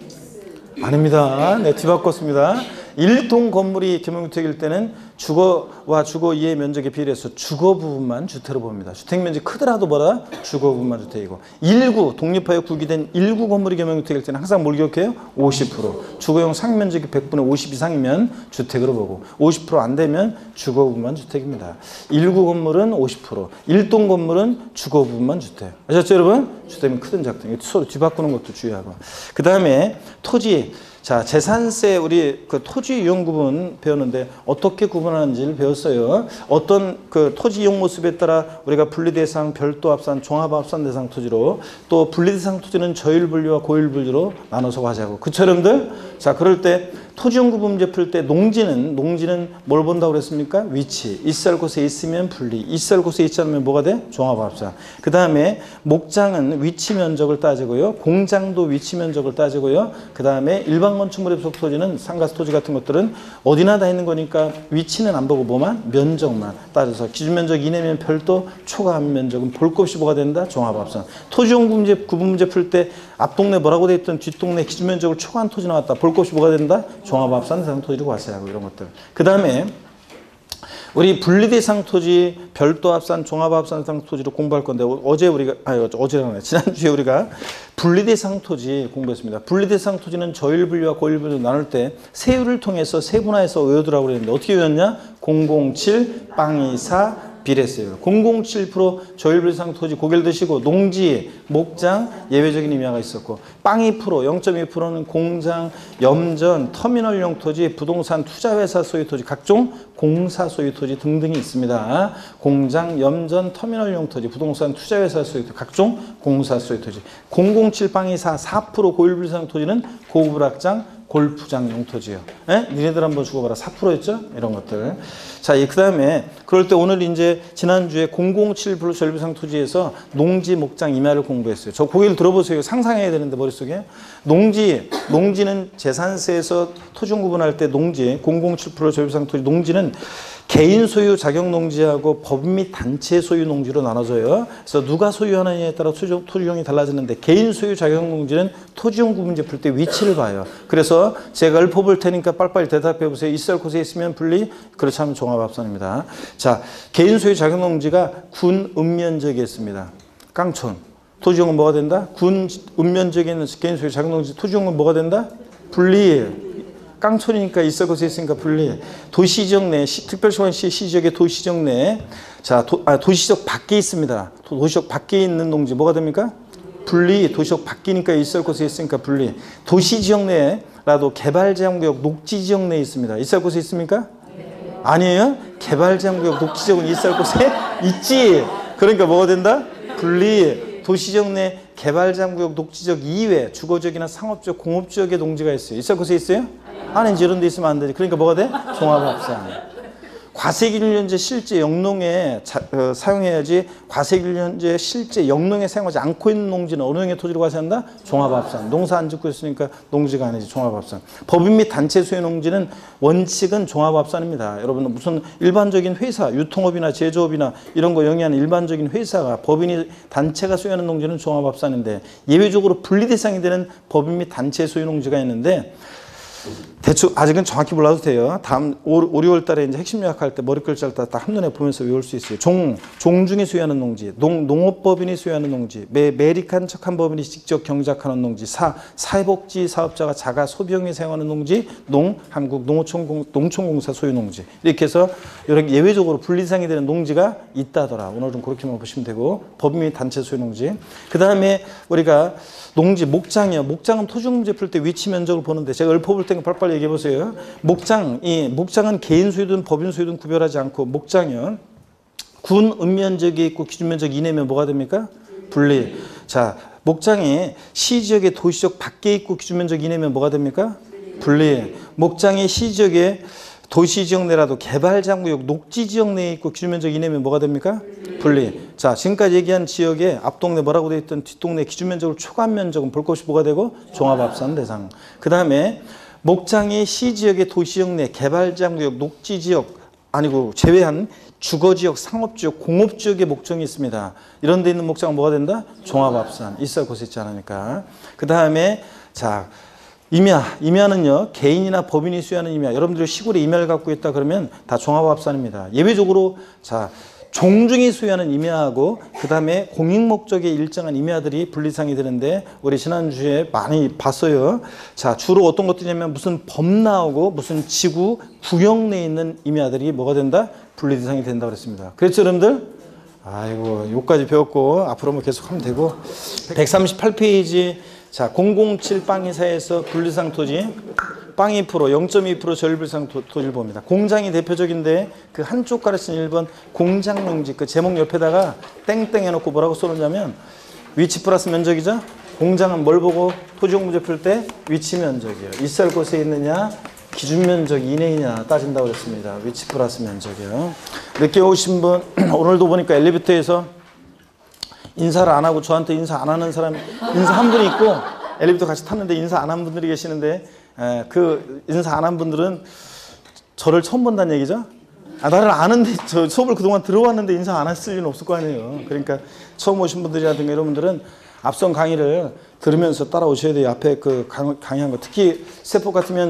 아닙니다. 네, 뒤바꿨습니다. 일 동 건물이 겸용주택일 때는 주거와 주거 이외의 면적에 비례해서 주거 부분만 주택으로 봅니다. 주택 면적이 크더라도 뭐라? 주거 부분만 주택이고. 일 구, 독립하여 구기된 일 구 건물이 겸용주택일 때는 항상 뭘 기억해요? 오십 퍼센트. 주거용 상면적이 백분의 오십 이상이면 주택으로 보고 오십 퍼센트 안 되면 주거 부분만 주택입니다. 일 구 건물은 오십 퍼센트, 일 동 건물은 주거 부분만 주택. 아셨죠, 여러분? 주택은 크든 작든 서로 뒤바꾸는 것도 주의하고. 그 다음에 토지. 자, 재산세 우리 그 토지 이용 구분 배웠는데 어떻게 구분하는지를 배웠어요. 어떤 그 토지 이용 모습에 따라 우리가 분리대상, 별도 합산, 종합합산 대상 토지로 또 분리대상 토지는 저율 분류와 고율 분류로 나눠서 과세하고. 그쵸, 여러분들? 자, 그럴 때 토지용구 문제 풀 때 농지는 농지는 뭘 본다고 그랬습니까? 위치. 있을 곳에 있으면 분리. 있을 곳에 있지 않으면 뭐가 돼? 종합합산. 그 다음에 목장은 위치 면적을 따지고요. 공장도 위치 면적을 따지고요. 그 다음에 일반 건축물의 부속 토지는 상가수 토지 같은 것들은 어디나 다 있는 거니까 위치는 안 보고 뭐만? 면적만 따져서 기준 면적 이내면 별도, 초과한 면적은 볼 것 없이 뭐가 된다? 종합합산. 토지용구 문제 구분 문제 풀 때 앞 동네 뭐라고 돼 있던 뒷 동네 기준 면적을 초과한 토지 나왔다. 볼 것 없이 뭐가 된다? 종합합산 대상 토지로 왔어야 하고 이런 것들. 그 다음에 우리 분리대상 토지, 별도 합산, 종합합산 대상 토지로 공부할 건데 어제 우리가 아니 어제라네 지난주에 우리가 분리대상 토지 공부했습니다. 분리대상 토지는 저일 분류와 고일 분류 나눌 때 세율을 통해서 세분화해서 외우더라고 그랬는데 어떻게 외웠냐? 공공칠, 빵이사, 비례세율. 공공칠 퍼센트 저일분리대상 토지 고개를 드시고 농지, 목장, 예외적인 의미가 있었고 빵 이 퍼센트, 영 점 이 퍼센트는 공장, 염전, 터미널용 토지, 부동산 투자회사 소유 토지, 각종 공사 소유 토지 등등이 있습니다. 공장, 염전, 터미널용 토지, 부동산 투자회사 소유 토지, 각종 공사 소유 토지. 공공칠, 빵이사, 사 퍼센트 고일분리대상 토지는 고급 학장, 골프장 용토지요. 예? 니네들 한번 죽어봐라. 사 퍼센트였죠? 이런 것들. 자, 그 다음에 그럴 때 오늘 이제 지난주에 공공칠 퍼센트 전리부상 토지에서 농지, 목장, 임야를 공부했어요. 저 고개를 들어보세요. 상상해야 되는데 머릿속에. 농지, 농지는 재산세에서 토지용 구분할 때 농지, 공공칠 퍼센트 전리부상 토지 농지는 개인 소유 자격 농지하고 법 및 단체 소유 농지로 나눠져요. 그래서 누가 소유하느냐에 따라 토지용이 달라지는데 개인 소유 자격 농지는 토지용 구분제 풀 때 위치를 봐요. 그래서 제가 읊어볼 테니까 빨리빨리 대답해 보세요. 있을 곳에 있으면 분리, 그렇지 않으면 종합합산입니다. 자, 개인 소유 자격 농지가 군 읍면적에 있습니다. 깡촌. 토지용은 뭐가 된다? 군 읍면적에 있는 개인 소유 자격 농지 토지용은 뭐가 된다? 분리. 깡촌이니까 있을 곳에 있으니까 분리. 도시지역 내, 시, 특별시관시 시지역의 도시지역 내, 자, 도, 아, 도시지역 밖에 있습니다. 도, 도시지역 밖에 있는 농지 뭐가 됩니까? 분리. 도시지역 밖이니까 있을 곳에 있으니까 분리. 도시지역 내라도 개발제한구역 녹지지역 내에 있습니다. 있을 곳에 있습니까? 아니에요? 개발제한구역 녹지지역은 있을 곳에 있지. 그러니까 뭐가 된다? 분리. 도시지역 내 개발제한구역 녹지지역 이외 주거지역이나 상업지역, 공업지역의 농지가 있어요. 있을 곳에 있어요? 아닌지 이런 데 있으면 안 되지. 그러니까 뭐가 돼? 종합합산. 과세기준련제 실제 영농에 자, 어, 사용해야지 과세기준련제 실제 영농에 사용하지 않고 있는 농지는 어느 형의 토지로 과세한다? 종합합산. 농사 안 짓고 있으니까 농지가 아니지. 종합합산. 법인 및 단체 소유 농지는 원칙은 종합합산입니다. 여러분 무슨 일반적인 회사, 유통업이나 제조업이나 이런 거 영위하는 일반적인 회사가 법인이 단체가 소유하는 농지는 종합합산인데 예외적으로 분리 대상이 되는 법인 및 단체 소유 농지가 있는데 대충 아직은 정확히 몰라도 돼요. 다음 오, 유월 달에 이제 핵심 요약할 때 머리 글자를 딱 한눈에 보면서 외울 수 있어요. 종, 종중이 소유하는 농지, 농, 농업법인이 소유하는 농지, 매, 매립한 척한 법인이 직접 경작하는 농지, 사, 사회복지 사업자가 자가 소비용에 사용하는 농지, 농, 한국 농어촌공, 농촌공사 소유 농지. 이렇게 해서 이렇게 예외적으로 분리상이 되는 농지가 있다더라. 오늘은 그렇게만 보시면 되고 법인 및 단체 소유 농지. 그 다음에 우리가 농지, 목장이요. 목장은 토지용 문제 풀 때 위치 면적을 보는데 제가 읊어볼 테니까 빨리빨리 얘기해 보세요. 목장, 이 목장은 개인 소유든 법인 소유든 구별하지 않고 목장이요. 군 읍면적이 있고 기준 면적 이내면 뭐가 됩니까? 분리. 자, 목장이 시지역의 도시적 밖에 있고 기준 면적 이내면 뭐가 됩니까? 분리. 목장이 시지역에 도시지역 내라도 개발장구역 녹지지역 내에 있고 기준면적 이내면 뭐가 됩니까? 분리. 자, 지금까지 얘기한 지역에 앞동네 뭐라고 되어 있던 뒷동네 기준면적을 초과한 면적은 볼 것이 뭐가 되고 종합합산 대상. 그 다음에 목장이 시지역의 도시지역 내 개발장구역 녹지지역 아니고 제외한 주거지역, 상업지역, 공업지역의 목장이 있습니다. 이런 데 있는 목장은 뭐가 된다? 종합합산. 있을 곳에 있지 않으니까. 그 다음에 자, 임야, 임야는요 개인이나 법인이 소유하는 임야. 여러분들이 시골에 임야를 갖고 있다 그러면 다 종합합산입니다. 예외적으로 자 종중이 소유하는 임야하고 그 다음에 공익목적의 일정한 임야들이 분리상이 되는데 우리 지난주에 많이 봤어요. 자 주로 어떤 것들이냐면 무슨 법 나오고 무슨 지구 구역 내에 있는 임야들이 뭐가 된다? 분리대상이 된다고 그랬습니다. 그렇죠 여러분들? 아이고 요까지 배웠고 앞으로 뭐 계속 하면 되고 백삼십팔 페이지 자, 공공칠 빵이사에서 분리상 토지, 빵 이 퍼센트, 영 점 이 퍼센트 저일분리상 토지를 봅니다. 공장이 대표적인데 그 한쪽 가르치는 일 번 공장용지 그 제목 옆에다가 땡땡 해놓고 뭐라고 써놓냐면 위치 플러스 면적이죠. 공장은 뭘 보고 토지용 문제 풀 때 위치 면적이에요. 있을 곳에 있느냐, 기준 면적 이내이냐 따진다고 그랬습니다. 위치 플러스 면적이요. 늦게 오신 분 오늘도 보니까 엘리베이터에서 인사를 안 하고 저한테 인사 안 하는 사람 인사 한 분이 있고 엘리베이터 같이 탔는데 인사 안 한 분들이 계시는데 에, 그 인사 안 한 분들은 저를 처음 본다는 얘기죠. 아, 나를 아는데 저 수업을 그동안 들어왔는데 인사 안 했을 리는 없을 거 아니에요. 그러니까 처음 오신 분들이라든가 이런 분들은 앞선 강의를 들으면서 따라오셔야 돼요. 앞에 그 강의한 거. 특히 세포 같으면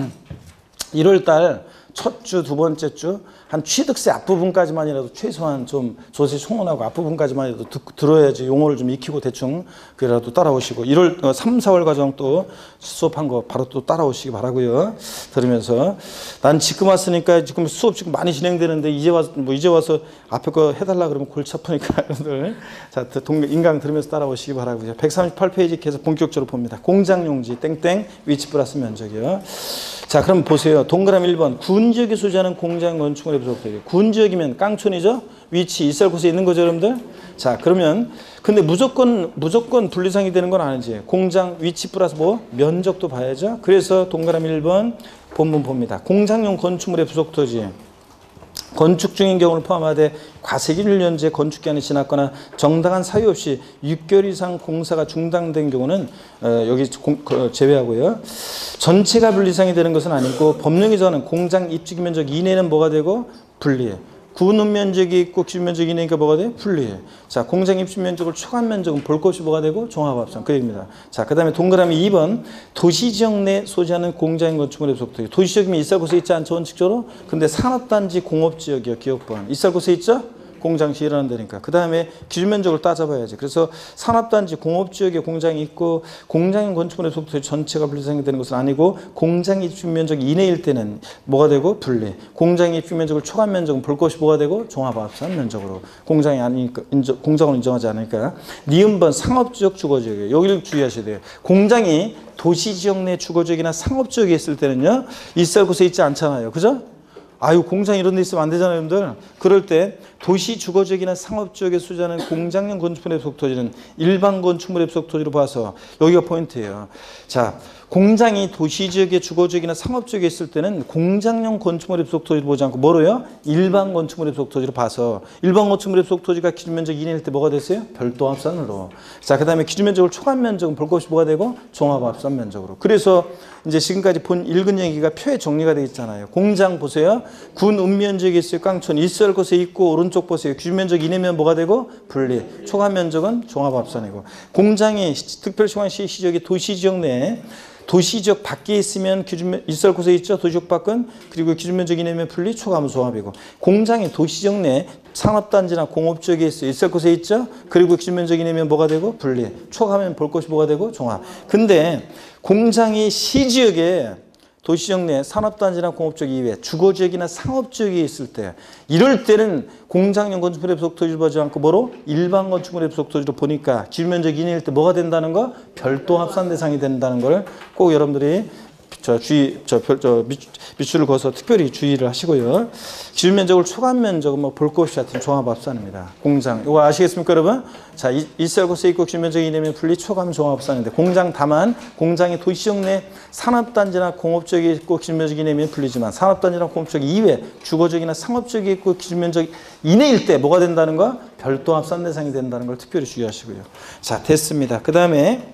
일월 달 첫 주, 두 번째 주 한 취득세 앞부분까지만이라도 최소한 좀 조세 총론하고 앞부분까지만이라도 듣, 들어야지 용어를 좀 익히고 대충 그래라도 따라오시고 일월, 삼, 사월 과정 또 수업한 거 바로 또 따라오시기 바라고요. 들으면서 난 지금 왔으니까 지금 수업 지금 많이 진행되는데 이제 와서 뭐 이제 와서 앞에 거 해달라 그러면 골치 아프니까 여러분들 자 인강 들으면서 따라오시기 바라고요. 백삼십팔 페이지 계속 본격적으로 봅니다. 공장용지 땡땡 위치 플러스 면적이요. 자, 그럼 보세요. 동그라미 일 번. 군지역에 소재하는 공장 건축물의 부속들이. 군지역이면 깡촌이죠? 위치, 있을 곳에 있는 거죠, 여러분들? 자, 그러면, 근데 무조건, 무조건 분리상이 되는 건 아니지. 공장 위치 플러스 뭐? 면적도 봐야죠? 그래서 동그라미 일 번 본문 봅니다. 공장용 건축물의 부속토지. 건축 중인 경우를 포함하되 과세기 일 년제 건축기한이 지났거나 정당한 사유 없이 육 개월 이상 공사가 중단된 경우는 어, 여기 공, 어, 제외하고요. 전체가 분리상이 되는 것은 아니고 법령이 정하는 공장 입주기 면적 이내는 뭐가 되고 분리해. 구분 면적이 있고 기준 면적이 이내니까 뭐가 돼? 분리해. 자, 공장 입주 면적을 초과한 면적은 볼 것이 뭐가 되고 종합합산. 그 얘기입니다. 자, 그 다음에 동그라미 이 번. 도시지역 내 소재하는 공장 건축물의 부속토지. 도시지역이면 있을 곳에 있지 않죠, 원칙적으로? 근데 산업단지 공업지역이요, 기업번. 있을 곳에 있죠? 공장시 일하는 데니까. 그 다음에 기준 면적을 따져봐야지. 그래서 산업단지 공업지역에 공장이 있고 공장인 건축물의 속토지 전체가 분리상이 되는 것은 아니고 공장 입주 면적 이내일 때는 뭐가 되고 분리. 공장 입주 면적을 초과한 면적은 볼 것이 뭐가 되고 종합합산 면적으로. 공장이 아니니까 인정, 공장을 인정하지 않으니까. 니은번 상업지역 주거지역이에요. 여기를 주의하셔야 돼요. 공장이 도시지역 내 주거지역이나 상업지역에 있을 때는요. 있을 곳에 있지 않잖아요. 그죠? 아유, 공장 이런 데 있으면 안 되잖아요, 여러분들. 그럴 때 도시 주거지역이나 상업지역에 소재하는 공장용 건축물의 부속토지는 일반 건축물의 부속토지로 봐서 여기가 포인트예요. 자, 공장이 도시지역의 주거지역이나 상업지역에 있을 때는 공장용 건축물의 부속토지로 보지 않고 뭐로요? 일반 건축물의 부속토지로 봐서 일반 건축물의 부속토지가 기준면적 이내일 때 뭐가 됐어요? 별도 합산으로. 자, 그 다음에 기준면적을 초과한 면적은 볼 것이 뭐가 되고? 종합합산 면적으로. 그래서 이제 지금까지 본 읽은 얘기가 표에 정리가 되어 있잖아요. 공장 보세요. 군 읍면적이 있어요. 깡촌. 있을 곳에 있고 오른쪽 보세요. 기준면적 이내면 뭐가 되고? 분리. 초과면적은 종합합산이고. 공장이 특별시황시 시적이 도시지역 내에 도시지역 밖에 있으면 기준 있을 곳에 있죠. 도시지역 밖은. 그리고 기준면적 이내면 분리, 초과하면 종합이고. 공장이 도시지역 내 산업단지나 공업지역에 있어요. 있을 곳에 있죠. 그리고 기준면적 이내면 뭐가 되고? 분리. 초과하면 볼 것이 뭐가 되고? 종합. 근데 공장이 시지역에 도시지역 내 산업단지나 공업지역 이외에 주거지역이나 상업지역에 있을 때 이럴 때는 공장용 건축물의 부속토지를 보지 않고 뭐로? 일반 건축물의 부속토지로 보니까 기준면적 이내일 때 뭐가 된다는 거? 별도 합산 대상이 된다는 걸 꼭 여러분들이 저 주의, 저, 별, 저 밑줄을 그어서 특별히 주의를 하시고요. 기준 면적을 초과한 면적은 뭐 볼 것이 같은 종합합산입니다. 공장. 이거 아시겠습니까, 여러분? 자, 있을 곳에 있고 기준 면적이 이내면 분리, 초과하면 종합합산인데 공장 다만 공장이 도시지역 내 산업단지나 공업지역에 있고 기준 면적이 이내면 분리지만 산업단지나 공업지역 이외 주거지역이나 상업지역에 있고 기준 면적 이내일 때 뭐가 된다는 거? 별도 합산 대상이 된다는 걸 특별히 주의하시고요. 자, 됐습니다. 그 다음에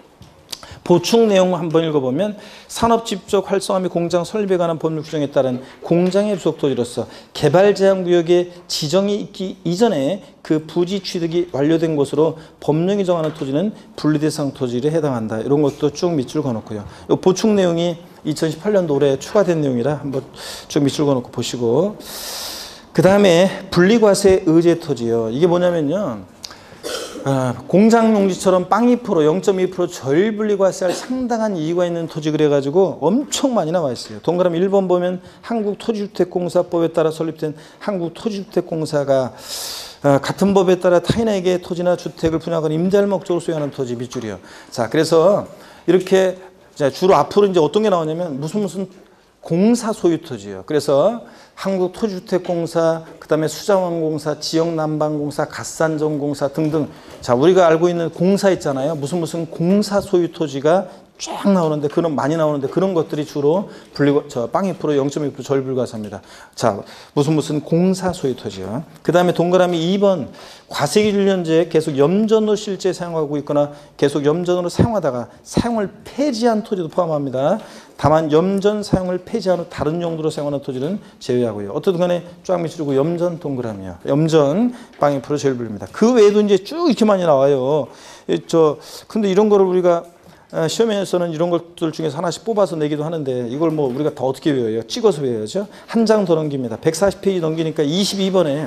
보충 내용 한번 읽어보면 산업집적 활성화 및 공장 설립에 관한 법률 규정에 따른 공장의 부속토지로서 개발제한구역에 지정이 있기 이전에 그 부지 취득이 완료된 곳으로 법령이 정하는 토지는 분리대상 토지에 해당한다. 이런 것도 쭉 밑줄 그어놓고요. 이 보충 내용이 이천십팔 년도 올해 추가된 내용이라 한번 쭉 밑줄 그어놓고 보시고, 그 다음에 분리과세 의제 토지요. 이게 뭐냐면요. 아, 공장용지처럼 빵이% 영 점 이 퍼센트 저일분리과세할 상당한 이유가 있는 토지 그래가지고 엄청 많이 나와 있어요. 동그라미 일 번 보면 한국토지주택공사법에 따라 설립된 한국토지주택공사가 아, 같은 법에 따라 타인에게 토지나 주택을 분양하거나 임대할 목적으로 소유하는 토지 밑줄이요. 자, 그래서 이렇게 주로 앞으로 이제 어떤 게 나오냐면 무슨 무슨 공사 소유 토지예요. 그래서 한국토지주택공사, 그 다음에 수자원공사, 지역난방공사, 갓산정공사 등등. 자, 우리가 알고 있는 공사 있잖아요. 무슨 무슨 공사 소유 토지가 쫙 나오는데 그런 많이 나오는데 그런 것들이 주로 분리 저 빵 이 퍼센트, 영 점 이 퍼센트 저율불가사입니다. 자, 무슨 무슨 공사 소유 토지요. 그다음에 동그라미 이 번 과세기준련제 계속 염전으로 실제 사용하고 있거나 계속 염전으로 사용하다가 사용을 폐지한 토지도 포함합니다. 다만 염전 사용을 폐지한 후 다른 용도로 사용하는 토지는 제외하고요. 어떻든 간에 쫙 미치고 염전 동그라미요. 염전 빵 이 퍼센트 저율불입니다. 그 외에도 이제 쭉 이렇게 많이 나와요. 저 근데 이런 거를 우리가 시험에서는 이런 것들 중에서 하나씩 뽑아서 내기도 하는데 이걸 뭐 우리가 다 어떻게 외워요? 찍어서 외워야죠. 한 장 더 넘깁니다. 백사십 페이지 넘기니까 이십이 번에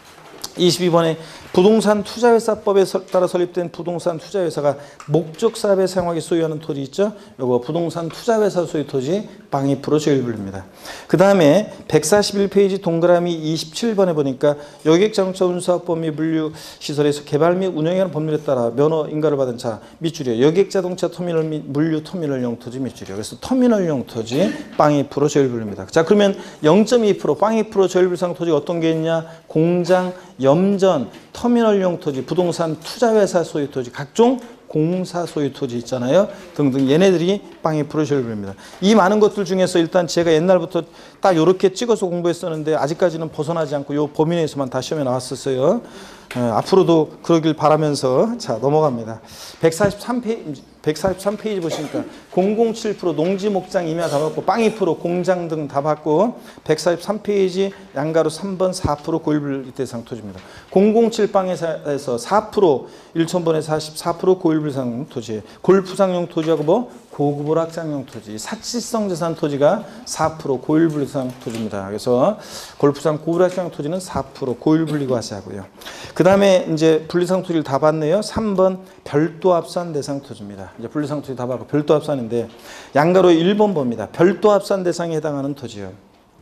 이십이 번에 부동산 투자회사법에 따라 설립된 부동산 투자회사가 목적 사업에 사용하기 소유하는 토지 있죠? 요거 부동산 투자회사 소유 토지 빵 이 퍼센트 저율불입니다. 그 다음에 백사십일 페이지 동그라미 이십칠 번에 보니까 여객자동차 운수사업법 및 물류시설에서 개발 및 운영하는 법률에 따라 면허 인가를 받은 자 밑줄이요. 여객자동차 터미널 및 물류 터미널용 토지 밑줄이요. 그래서 터미널용 토지 빵 이 퍼센트 저율불입니다. 자, 그러면 영 점 이 퍼센트 빵 이 퍼센트 저율불상 토지가 어떤 게 있냐? 공장, 염전, 터미널용 토지, 부동산 투자회사 소유 토지, 각종 공사 소유 토지 있잖아요. 등등 얘네들이 빵 이 퍼센트 저율불입니다. 이 많은 것들 중에서 일단 제가 옛날부터 딱 이렇게 찍어서 공부했었는데 아직까지는 벗어나지 않고 이 범위 내에서만 다 시험에 나왔었어요. 어, 앞으로도 그러길 바라면서 자 넘어갑니다. 백사십삼 페이지, 백사십삼 페이지 보시니까 공공칠 퍼센트 농지 목장 임야 다 받고 빵 이 퍼센트 공장 등 다 받고 백사십삼 페이지 양가로 삼 번 사 퍼센트 고율불 대상 토지입니다. 공공칠 빵에서 사 퍼센트 천 번에 사십사 퍼센트 고율불상 토지, 골프장용 토지하고 뭐 고급 오락장용 토지, 사치성 재산 토지가 사 퍼센트 고율불상 토지입니다. 그래서 골프장 고오락장 토지는 사 퍼센트 고율분리과세하고요. 그 다음에 이제 분리상 토지를 다 봤네요. 삼 번 별도 합산 대상 토지입니다. 이제 분리상 토지 다 봤고 별도 합산인데 양가로 일 번 봅니다. 별도 합산 대상에 해당하는 토지요.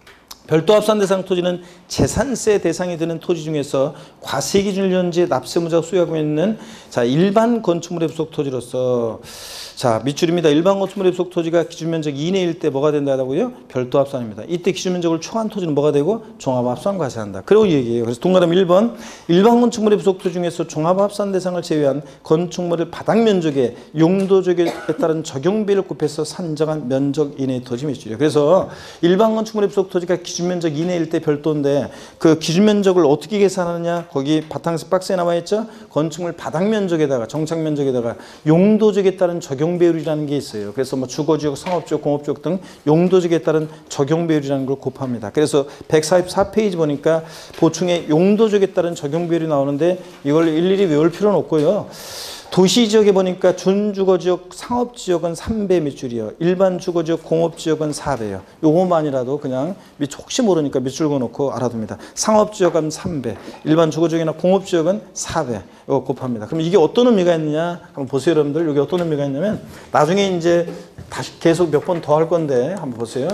별도 합산 대상 토지는 재산세 대상이 되는 토지 중에서 과세기준련제 납세무자가 소유하고 있는 자 일반 건축물의 부속 토지로서 자 밑줄입니다. 일반 건축물의 부속 토지가 기준면적 이내 일 때 뭐가 된다고요? 별도 합산입니다. 이때 기준면적을 초과한 토지는 뭐가 되고 종합합산 과세한다. 그러고 이 얘기예요. 그래서 동그라미 일 번 일반 건축물의 부속 토지 중에서 종합합산 대상을 제외한 건축물의 바닥 면적의 용도적에 따른 적용비를 곱해서 산정한 면적 이내 토지 밑줄이에요. 그래서 일반 건축물의 부속 토지가 기준면적 이내일 때 별도인데 그 기준면적을 어떻게 계산하느냐? 거기 바탕스 박스에 나와 있죠? 건축물 바닥 면적에다가 정착 면적에다가 용도적에 따른 적용 배율이라는 게 있어요. 그래서 뭐 주거지역, 상업지역, 공업지역 등 용도적에 따른 적용 배율이라는 걸 곱합니다. 그래서 백사십사 페이지 보니까 보충에 용도적에 따른 적용 배율이 나오는데 이걸 일일이 외울 필요는 없고요. 도시지역에 보니까 준주거지역, 상업지역은 삼 배 밑줄이요. 일반 주거지역, 공업지역은 사 배요. 요것만이라도 그냥 혹시 모르니까 밑줄 그어놓고 알아둡니다. 상업지역은 삼 배, 일반 주거지역이나 공업지역은 사 배. 이거 곱합니다. 그럼 이게 어떤 의미가 있느냐? 한번 보세요, 여러분들. 이게 어떤 의미가 있냐면 나중에 이제 다시 계속 몇 번 더 할 건데 한번 보세요.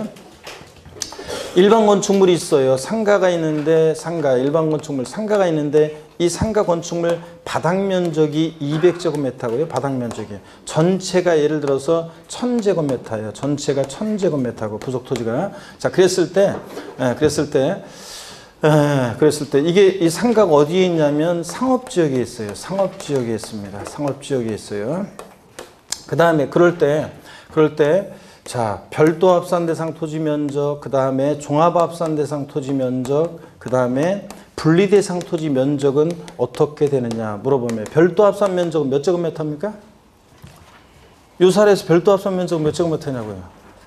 일반 건축물이 있어요. 상가가 있는데 상가, 일반 건축물 상가가 있는데 이 상가 건축물 바닥 면적이 이백 제곱미터고요. 바닥 면적이 전체가 예를 들어서 천 제곱미터예요. 전체가 천 제곱미터고 부속 토지가 자 그랬을 때, 예, 그랬을 때, 예, 그랬을 때 이게 이 상가가 어디에 있냐면 상업 지역에 있어요. 상업 지역에 있습니다. 상업 지역에 있어요. 그 다음에 그럴 때, 그럴 때. 자, 별도 합산 대상 토지 면적, 그 다음에 종합 합산 대상 토지 면적, 그 다음에 분리 대상 토지 면적은 어떻게 되느냐 물어보면 별도 합산 면적은 몇 제곱미터입니까? 요 사례에서 별도 합산 면적은 몇 제곱미터냐고요?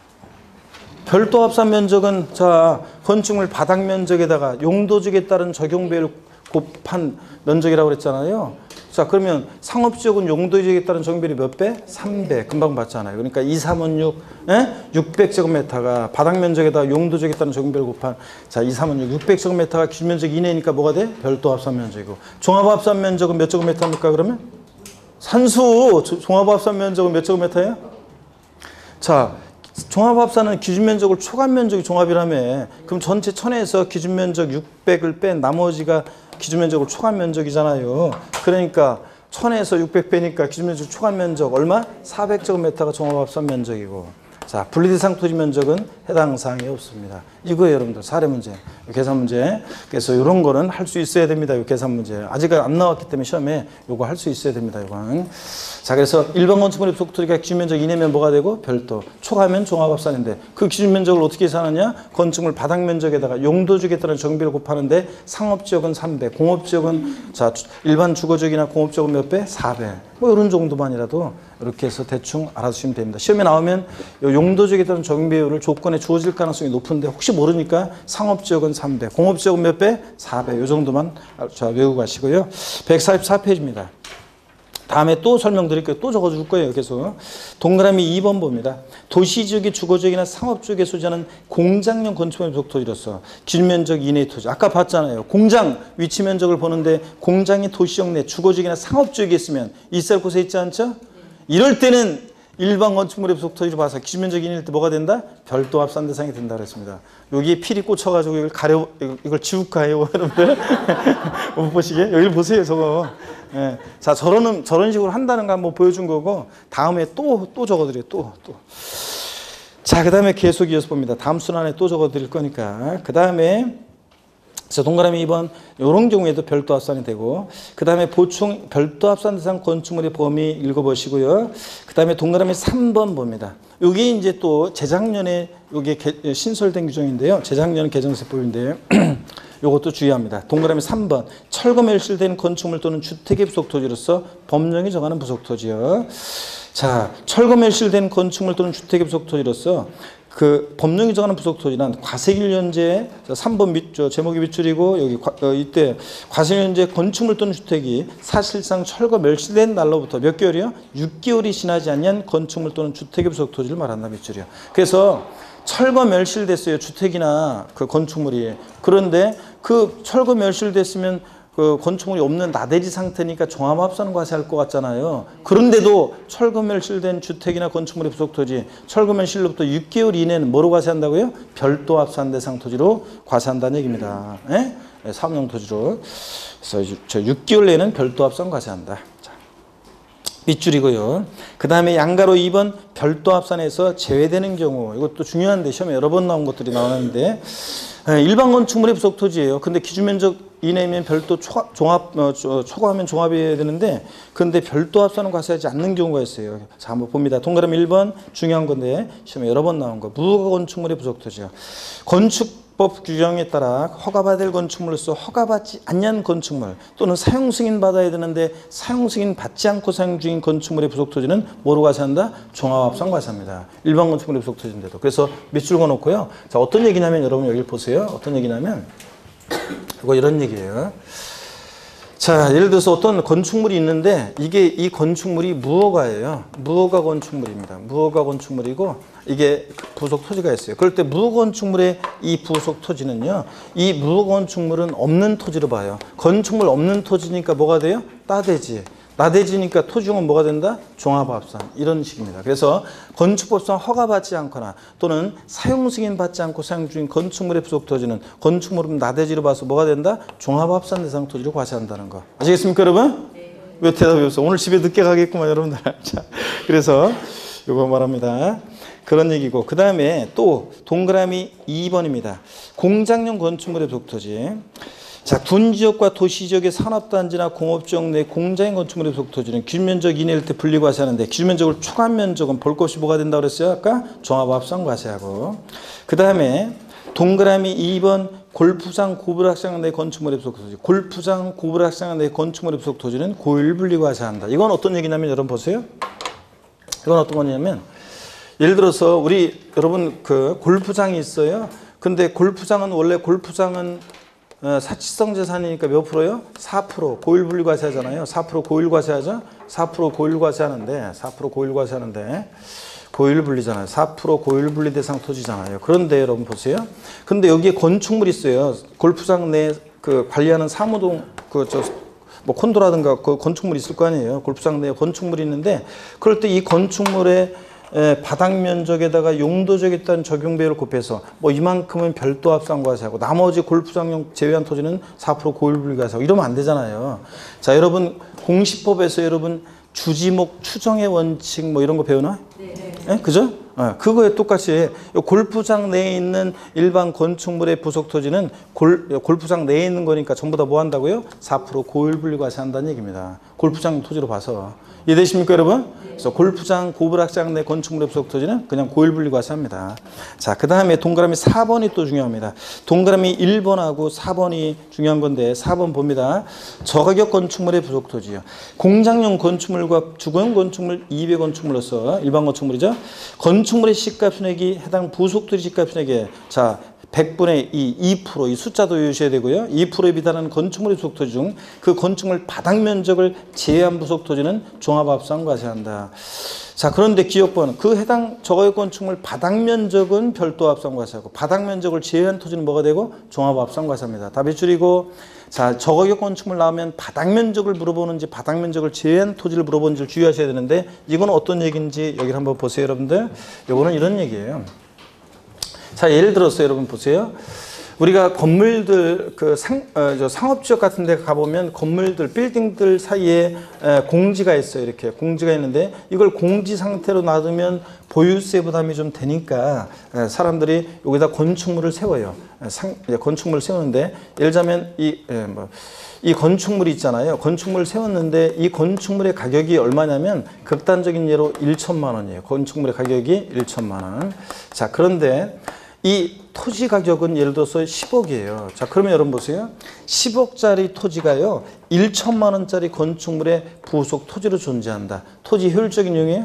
별도 합산 면적은 자 건축물 바닥 면적에다가 용도적에 따른 적용 배율 곱한 면적이라고 그랬잖아요. 자 그러면 상업지역은 용도지역에 따른 적용비율이 몇 배? 삼 배. 금방 봤잖아요. 그러니까 이, 삼은 육, 에? 육백 제곱미터가 바닥 면적에다 용도지역에 따른 적용비율 곱한 자 이, 삼은 육, 육백 제곱미터가 기준면적 이내니까 뭐가 돼? 별도 합산 면적이고 종합합산 면적은 몇 제곱미터입니까 그러면? 산수 종합합산 면적은 몇 제곱미터예요? 자 종합합산은 기준면적을 초과한 면적이 종합이라며 그럼 전체 천에서 기준면적 육백을 뺀 나머지가 기준면적을 초과한 면적이잖아요. 그러니까 천에서 육백 빼니까 기준면적 초과한 면적 얼마? 사백 제곱미터가 종합합산 면적이고 자, 분리대상 토지 면적은 해당 사항이 없습니다. 이거예요, 여러분들. 사례 문제, 계산 문제. 그래서 이런 거는 할 수 있어야 됩니다. 이 계산 문제. 아직 안 나왔기 때문에 시험에 이거 할 수 있어야 됩니다. 이건. 자, 그래서 일반 건축물의 부속 토지가 기준 면적 이내면 뭐가 되고 별도. 초과하면 종합합산인데 그 기준 면적을 어떻게 계산하냐? 건축물 바닥 면적에다가 용도지역에 따른 정비를 곱하는데 상업지역은 삼 배, 공업지역은 자 일반 주거지역이나 공업지역은 몇 배? 사 배. 뭐 이런 정도만이라도 이렇게 해서 대충 알아두시면 됩니다. 시험에 나오면 용도지역에 따른 정비율을 조건에 주어질 가능성이 높은데 혹시 모르니까 상업지역은 삼 배, 공업지역은 몇 배? 사 배. 이 정도만 자, 외우고 가시고요. 백사십사 페이지입니다. 다음에 또 설명드릴게요. 또 적어줄 거예요. 계속. 동그라미 이 번 봅니다. 도시지역의 주거지역이나 상업지역에 소지하는 공장용 건축물의 부속 토지로서 기준면적 이내의 토지. 아까 봤잖아요. 공장 위치 면적을 보는데 공장이 도시지역 내 주거지역이나 상업지역에 있으면 있을 곳에 있지 않죠? 이럴 때는 일반 건축물의 부속 토지로 봐서 기준면적 이내일 때 뭐가 된다? 별도 합산 대상이 된다 그랬습니다. 여기에 필이 꽂혀가지고 이걸 가려, 이걸 지울까요? 여러분들? 못 보시게? 여기를 보세요, 저거. 예. 자, 저런, 저런 식으로 한다는 거 한번 보여준 거고, 다음에 또, 또 적어드려요, 또, 또. 자, 그 다음에 계속 이어서 봅니다. 다음 순환에 또 적어드릴 거니까. 그 다음에, 자, 동그라미 이 번, 이런 경우에도 별도 합산이 되고, 그 다음에 보충 별도 합산 대상 건축물의 범위 읽어보시고요. 그 다음에 동그라미 삼 번 봅니다. 이게 이제 또 재작년에 이게 신설된 규정인데요. 재작년 개정세법인데요. 이것도 주의합니다. 동그라미 삼 번, 철거 멸실된 건축물 또는 주택의 부속 토지로서 법령이 정하는 부속 토지요. 자, 철거 멸실된 건축물 또는 주택의 부속 토지로서 그 법령이 정하는 부속 토지는 과세일연제 삼 번 밑, 저 제목이 밑줄이고 여기 과, 어, 이때 과세일연제 건축물 또는 주택이 사실상 철거 멸실된 날로부터 몇 개월이요? 육 개월이 지나지 않는 건축물 또는 주택의 부속 토지를 말한다 밑줄이요. 그래서 철거 멸실됐어요. 주택이나 그 건축물이. 그런데 그 철거 멸실됐으면 그 건축물이 없는 나대지 상태니까 종합합산 과세할 것 같잖아요. 그런데도 철거 멸실된 주택이나 건축물의 부속 토지, 철거 멸실로부터 육 개월 이내는 뭐로 과세한다고요? 별도 합산 대상 토지로 과세한다는 얘기입니다. 예? 사업용 토지로. 그래서 저 육 개월 내에는 별도 합산 과세한다. 자, 밑줄이고요. 그 다음에 양가로 이 번 별도 합산에서 제외되는 경우, 이것도 중요한데 시험에 여러 번 나온 것들이 나오는데 일반 건축물의 부속 토지예요. 근데 기준 면적 이내면 별도 초, 종합, 어, 초과하면 종합이 되는데, 근데 별도 합산은 과세하지 않는 경우가 있어요. 자, 한번 봅니다. 동그라미 일 번 중요한 건데, 시험에 여러 번 나온 거. 무허가 건축물의 부속 토지요. 건축법 규정에 따라 허가받을 건축물로서 허가받지 않는 건축물 또는 사용 승인 받아야 되는데 사용 승인 받지 않고 사용 중인 건축물의 부속 토지는 뭐로 과세한다? 종합합산 과세합니다. 일반 건축물의 부속 토지인데도. 그래서 밑줄 그어놓고요. 자, 어떤 얘기냐면 여러분 여기 보세요. 어떤 얘기냐면 이거 이런 얘기예요. 자, 예를 들어서 어떤 건축물이 있는데 이게 이 건축물이 무허가예요. 무허가 건축물입니다. 무허가 건축물이고 이게 부속 토지가 있어요. 그럴 때 무허가 건축물의 이 부속 토지는요. 이 무허가 건축물은 없는 토지로 봐요. 건축물 없는 토지니까 뭐가 돼요? 따대지. 나대지니까 토지용은 뭐가 된다? 종합합산. 이런 식입니다. 그래서 건축법상 허가받지 않거나 또는 사용 승인 받지 않고 사용 중인 건축물의 부속 토지는 건축물은 나대지로 봐서 뭐가 된다? 종합합산 대상 토지로 과세한다는 거. 아시겠습니까, 여러분? 네. 왜 대답이 없어? 오늘 집에 늦게 가겠구만, 여러분들. 자, 그래서 이거 말합니다. 그런 얘기고. 그 다음에 또 동그라미 이 번입니다. 공장용 건축물의 부속 토지. 자, 군지역과 도시지역의 산업단지나 공업지역 내 공장인 건축물의 부속 토지는 기준면적 이내일 때 분리 과세하는데 기준면적을 초과한 면적은 볼 것이 뭐가 된다고 그랬어요? 아까 종합합산 과세하고. 그 다음에 동그라미 이 번 골프장 고불학생 내 건축물의 부속 토지. 골프장 고불학생 내 건축물의 부속 토지는 고일 분리 과세한다. 이건 어떤 얘기냐면 여러분 보세요. 이건 어떤 거냐면 예를 들어서 우리 여러분 그 골프장이 있어요. 근데 골프장은 원래 골프장은 어, 사치성 재산이니까 몇 프로요? 사 퍼센트 고일 분리 과세하잖아요. 사 퍼센트 고일 과세하죠? 사 퍼센트 고일 과세하는데 사 퍼센트 고일 과세하는데 고일 분리잖아요. 사 퍼센트 고일 분리 대상 토지잖아요. 그런데 여러분 보세요. 근데 여기에 건축물이 있어요. 골프장 내 그 관리하는 사무동 그 저 뭐 콘도라든가 그 건축물이 있을 거 아니에요. 골프장 내에 건축물이 있는데 그럴 때 이 건축물에 에, 바닥 면적에다가 용도적에 따른 적용 비율을 곱해서 뭐 이만큼은 별도 합산 과세하고 나머지 골프장용 제외한 토지는 사 퍼센트 고일 분리 과세하고 이러면 안 되잖아요. 자, 여러분 공시법에서 여러분 주지목 추정의 원칙 뭐 이런 거 배우나? 네. 예? 그죠? 어, 그거에 똑같이 골프장 내에 있는 일반 건축물의 부속 토지는 골, 골프장 내에 있는 거니까 전부 다 뭐 한다고요? 사 퍼센트 고율분리과세 한다는 얘기입니다. 골프장 토지로 봐서. 이해되십니까, 여러분? 그래서 골프장, 고불악장 내 건축물의 부속 토지는 그냥 고율분리과세 합니다. 자, 그 다음에 동그라미 사 번이 또 중요합니다. 동그라미 일 번하고 사 번이 중요한 건데 사 번 봅니다. 저가격 건축물의 부속 토지요. 공장용 건축물과 주거용 건축물 이배 건축물로서 일반 건축물이죠. 건축물의 시가순액이 해당 부속 토지 시가순액에 자 백분의 이, 이 퍼센트 이 숫자도 외우셔야 되고요. 이 퍼센트에 비달하는 건축물의 부속 토지 중 그 건축물 바닥 면적을 제외한 부속 토지는 종합합산 과세한다. 자, 그런데 기억번 그 해당 저가격 건축물 바닥 면적은 별도 합산 과세하고 바닥 면적을 제외한 토지는 뭐가 되고 종합합산 과세합니다. 답이 줄이고 자, 저가격 건축물 나오면 바닥 면적을 물어보는지 바닥 면적을 제외한 토지를 물어보는지를 주의하셔야 되는데 이건 어떤 얘기인지 여기를 한번 보세요, 여러분들. 요거는 이런 얘기예요. 자, 예를 들어서 여러분 보세요. 우리가 건물들 그 상, 어, 저 상업지역 같은 데 가보면 건물들 빌딩들 사이에 에, 공지가 있어요. 이렇게 공지가 있는데 이걸 공지 상태로 놔두면 보유세 부담이 좀 되니까 에, 사람들이 여기다 건축물을 세워요. 에, 상, 건축물을 세우는데 예를 들자면 이, 에, 뭐, 이 건축물이 있잖아요. 건축물을 세웠는데 이 건축물의 가격이 얼마냐면 극단적인 예로 일천만 원이에요. 건축물의 가격이 일천만 원. 자, 그런데 이 토지 가격은 예를 들어서 십억이에요. 자, 그러면 여러분 보세요. 십억짜리 토지가요. 일천만 원짜리 건축물의 부속 토지로 존재한다. 토지 효율적인 이용이에요?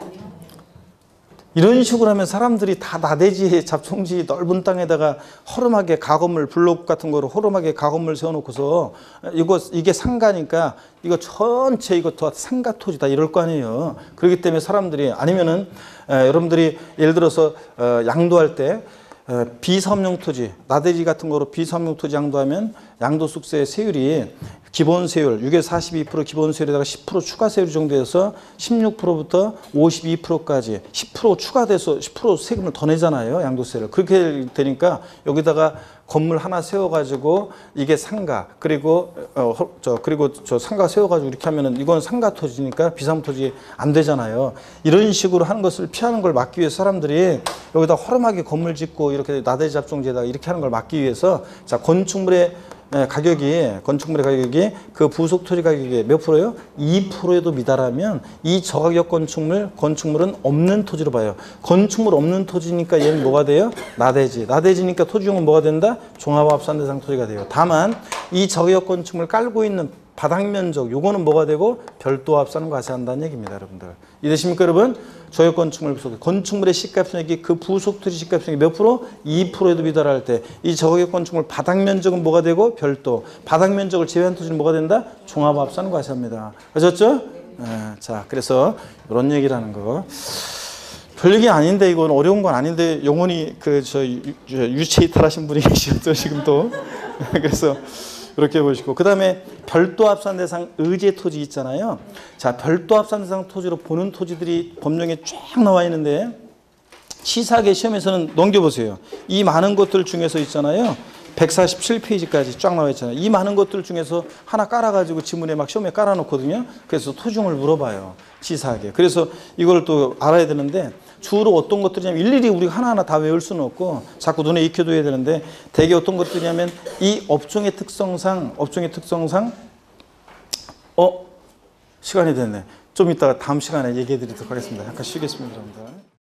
이런 식으로 하면 사람들이 다 나대지 잡송지 넓은 땅에다가 허름하게 가건물 블록 같은 거로 허름하게 가건물 세워놓고서 이거 이게 상가니까 이거 전체 이거 다 상가 토지다 이럴 거 아니에요. 그렇기 때문에 사람들이 아니면은 에, 여러분들이 예를 들어서 어, 양도할 때 에, 비사업용 토지 나대지 같은 거로 비사업용 토지 양도하면 양도소득세 세율이 기본 세율 육에서 사십이 퍼센트 기본 세율에다가 십 퍼센트 추가 세율 정도 해서 십육 퍼센트부터 오십이 퍼센트까지 십 퍼센트 추가돼서 십 퍼센트 세금을 더 내잖아요. 양도세를. 그렇게 되니까 여기다가 건물 하나 세워가지고 이게 상가 그리고 어, 저 그리고 저 상가 세워가지고 이렇게 하면은 이건 상가 토지니까 비상 토지 안 되잖아요. 이런 식으로 하는 것을 피하는 걸 막기 위해서 사람들이 여기다 허름하게 건물 짓고 이렇게 나대지 잡종지에다가 이렇게 하는 걸 막기 위해서 자 건축물의 가격이 건축물의 가격이 그 부속 토지 가격의 몇 프로요? 이 퍼센트에도 미달하면 이 저가격 건축물 건축물은 없는 토지로 봐요. 건축물 없는 토지니까 얘는 뭐가 돼요? 나대지. 나대지니까 토지용은 뭐가 된다? 종합합산 대상 토지가 돼요. 다만 이 저가격 건축물 깔고 있는 바닥 면적 요거는 뭐가 되고 별도 합산 과세한다는 얘기입니다, 여러분들. 이해되십니까, 여러분? 저역 건축물 부속 건축물의 시가순액이 그 부속 토지 시가순액이 몇 프로? 이 퍼센트에도 미달할 때 이 저가격 건축물 바닥 면적은 뭐가 되고 별도 바닥 면적을 제외한 토지는 뭐가 된다? 종합합산 과세합니다. 아셨죠? 네, 자, 그래서 이런 얘기를 하는 거. 별얘기 아닌데 이건 어려운 건 아닌데 영원히 그 저 유체 이탈하신 분이 계시죠 지금 또. 그래서. 이렇게 보시고 그 다음에 별도 합산 대상 의제 토지 있잖아요. 자, 별도 합산 대상 토지로 보는 토지들이 법령에 쫙 나와 있는데 시사학의 시험에서는 넘겨보세요. 이 많은 것들 중에서 있잖아요. 백사십칠 페이지까지 쫙 나와 있잖아요. 이 많은 것들 중에서 하나 깔아가지고 지문에 막 시험에 깔아놓거든요. 그래서 토지용을 물어봐요. 시사학에. 그래서 이걸 또 알아야 되는데 주로 어떤 것들이냐면 일일이 우리가 하나하나 다 외울 수는 없고 자꾸 눈에 익혀둬야 되는데 대개 어떤 것들이냐면 이 업종의 특성상 업종의 특성상 어? 시간이 됐네. 좀 이따가 다음 시간에 얘기해 드리도록 하겠습니다. 잠깐 쉬겠습니다, 여러분들.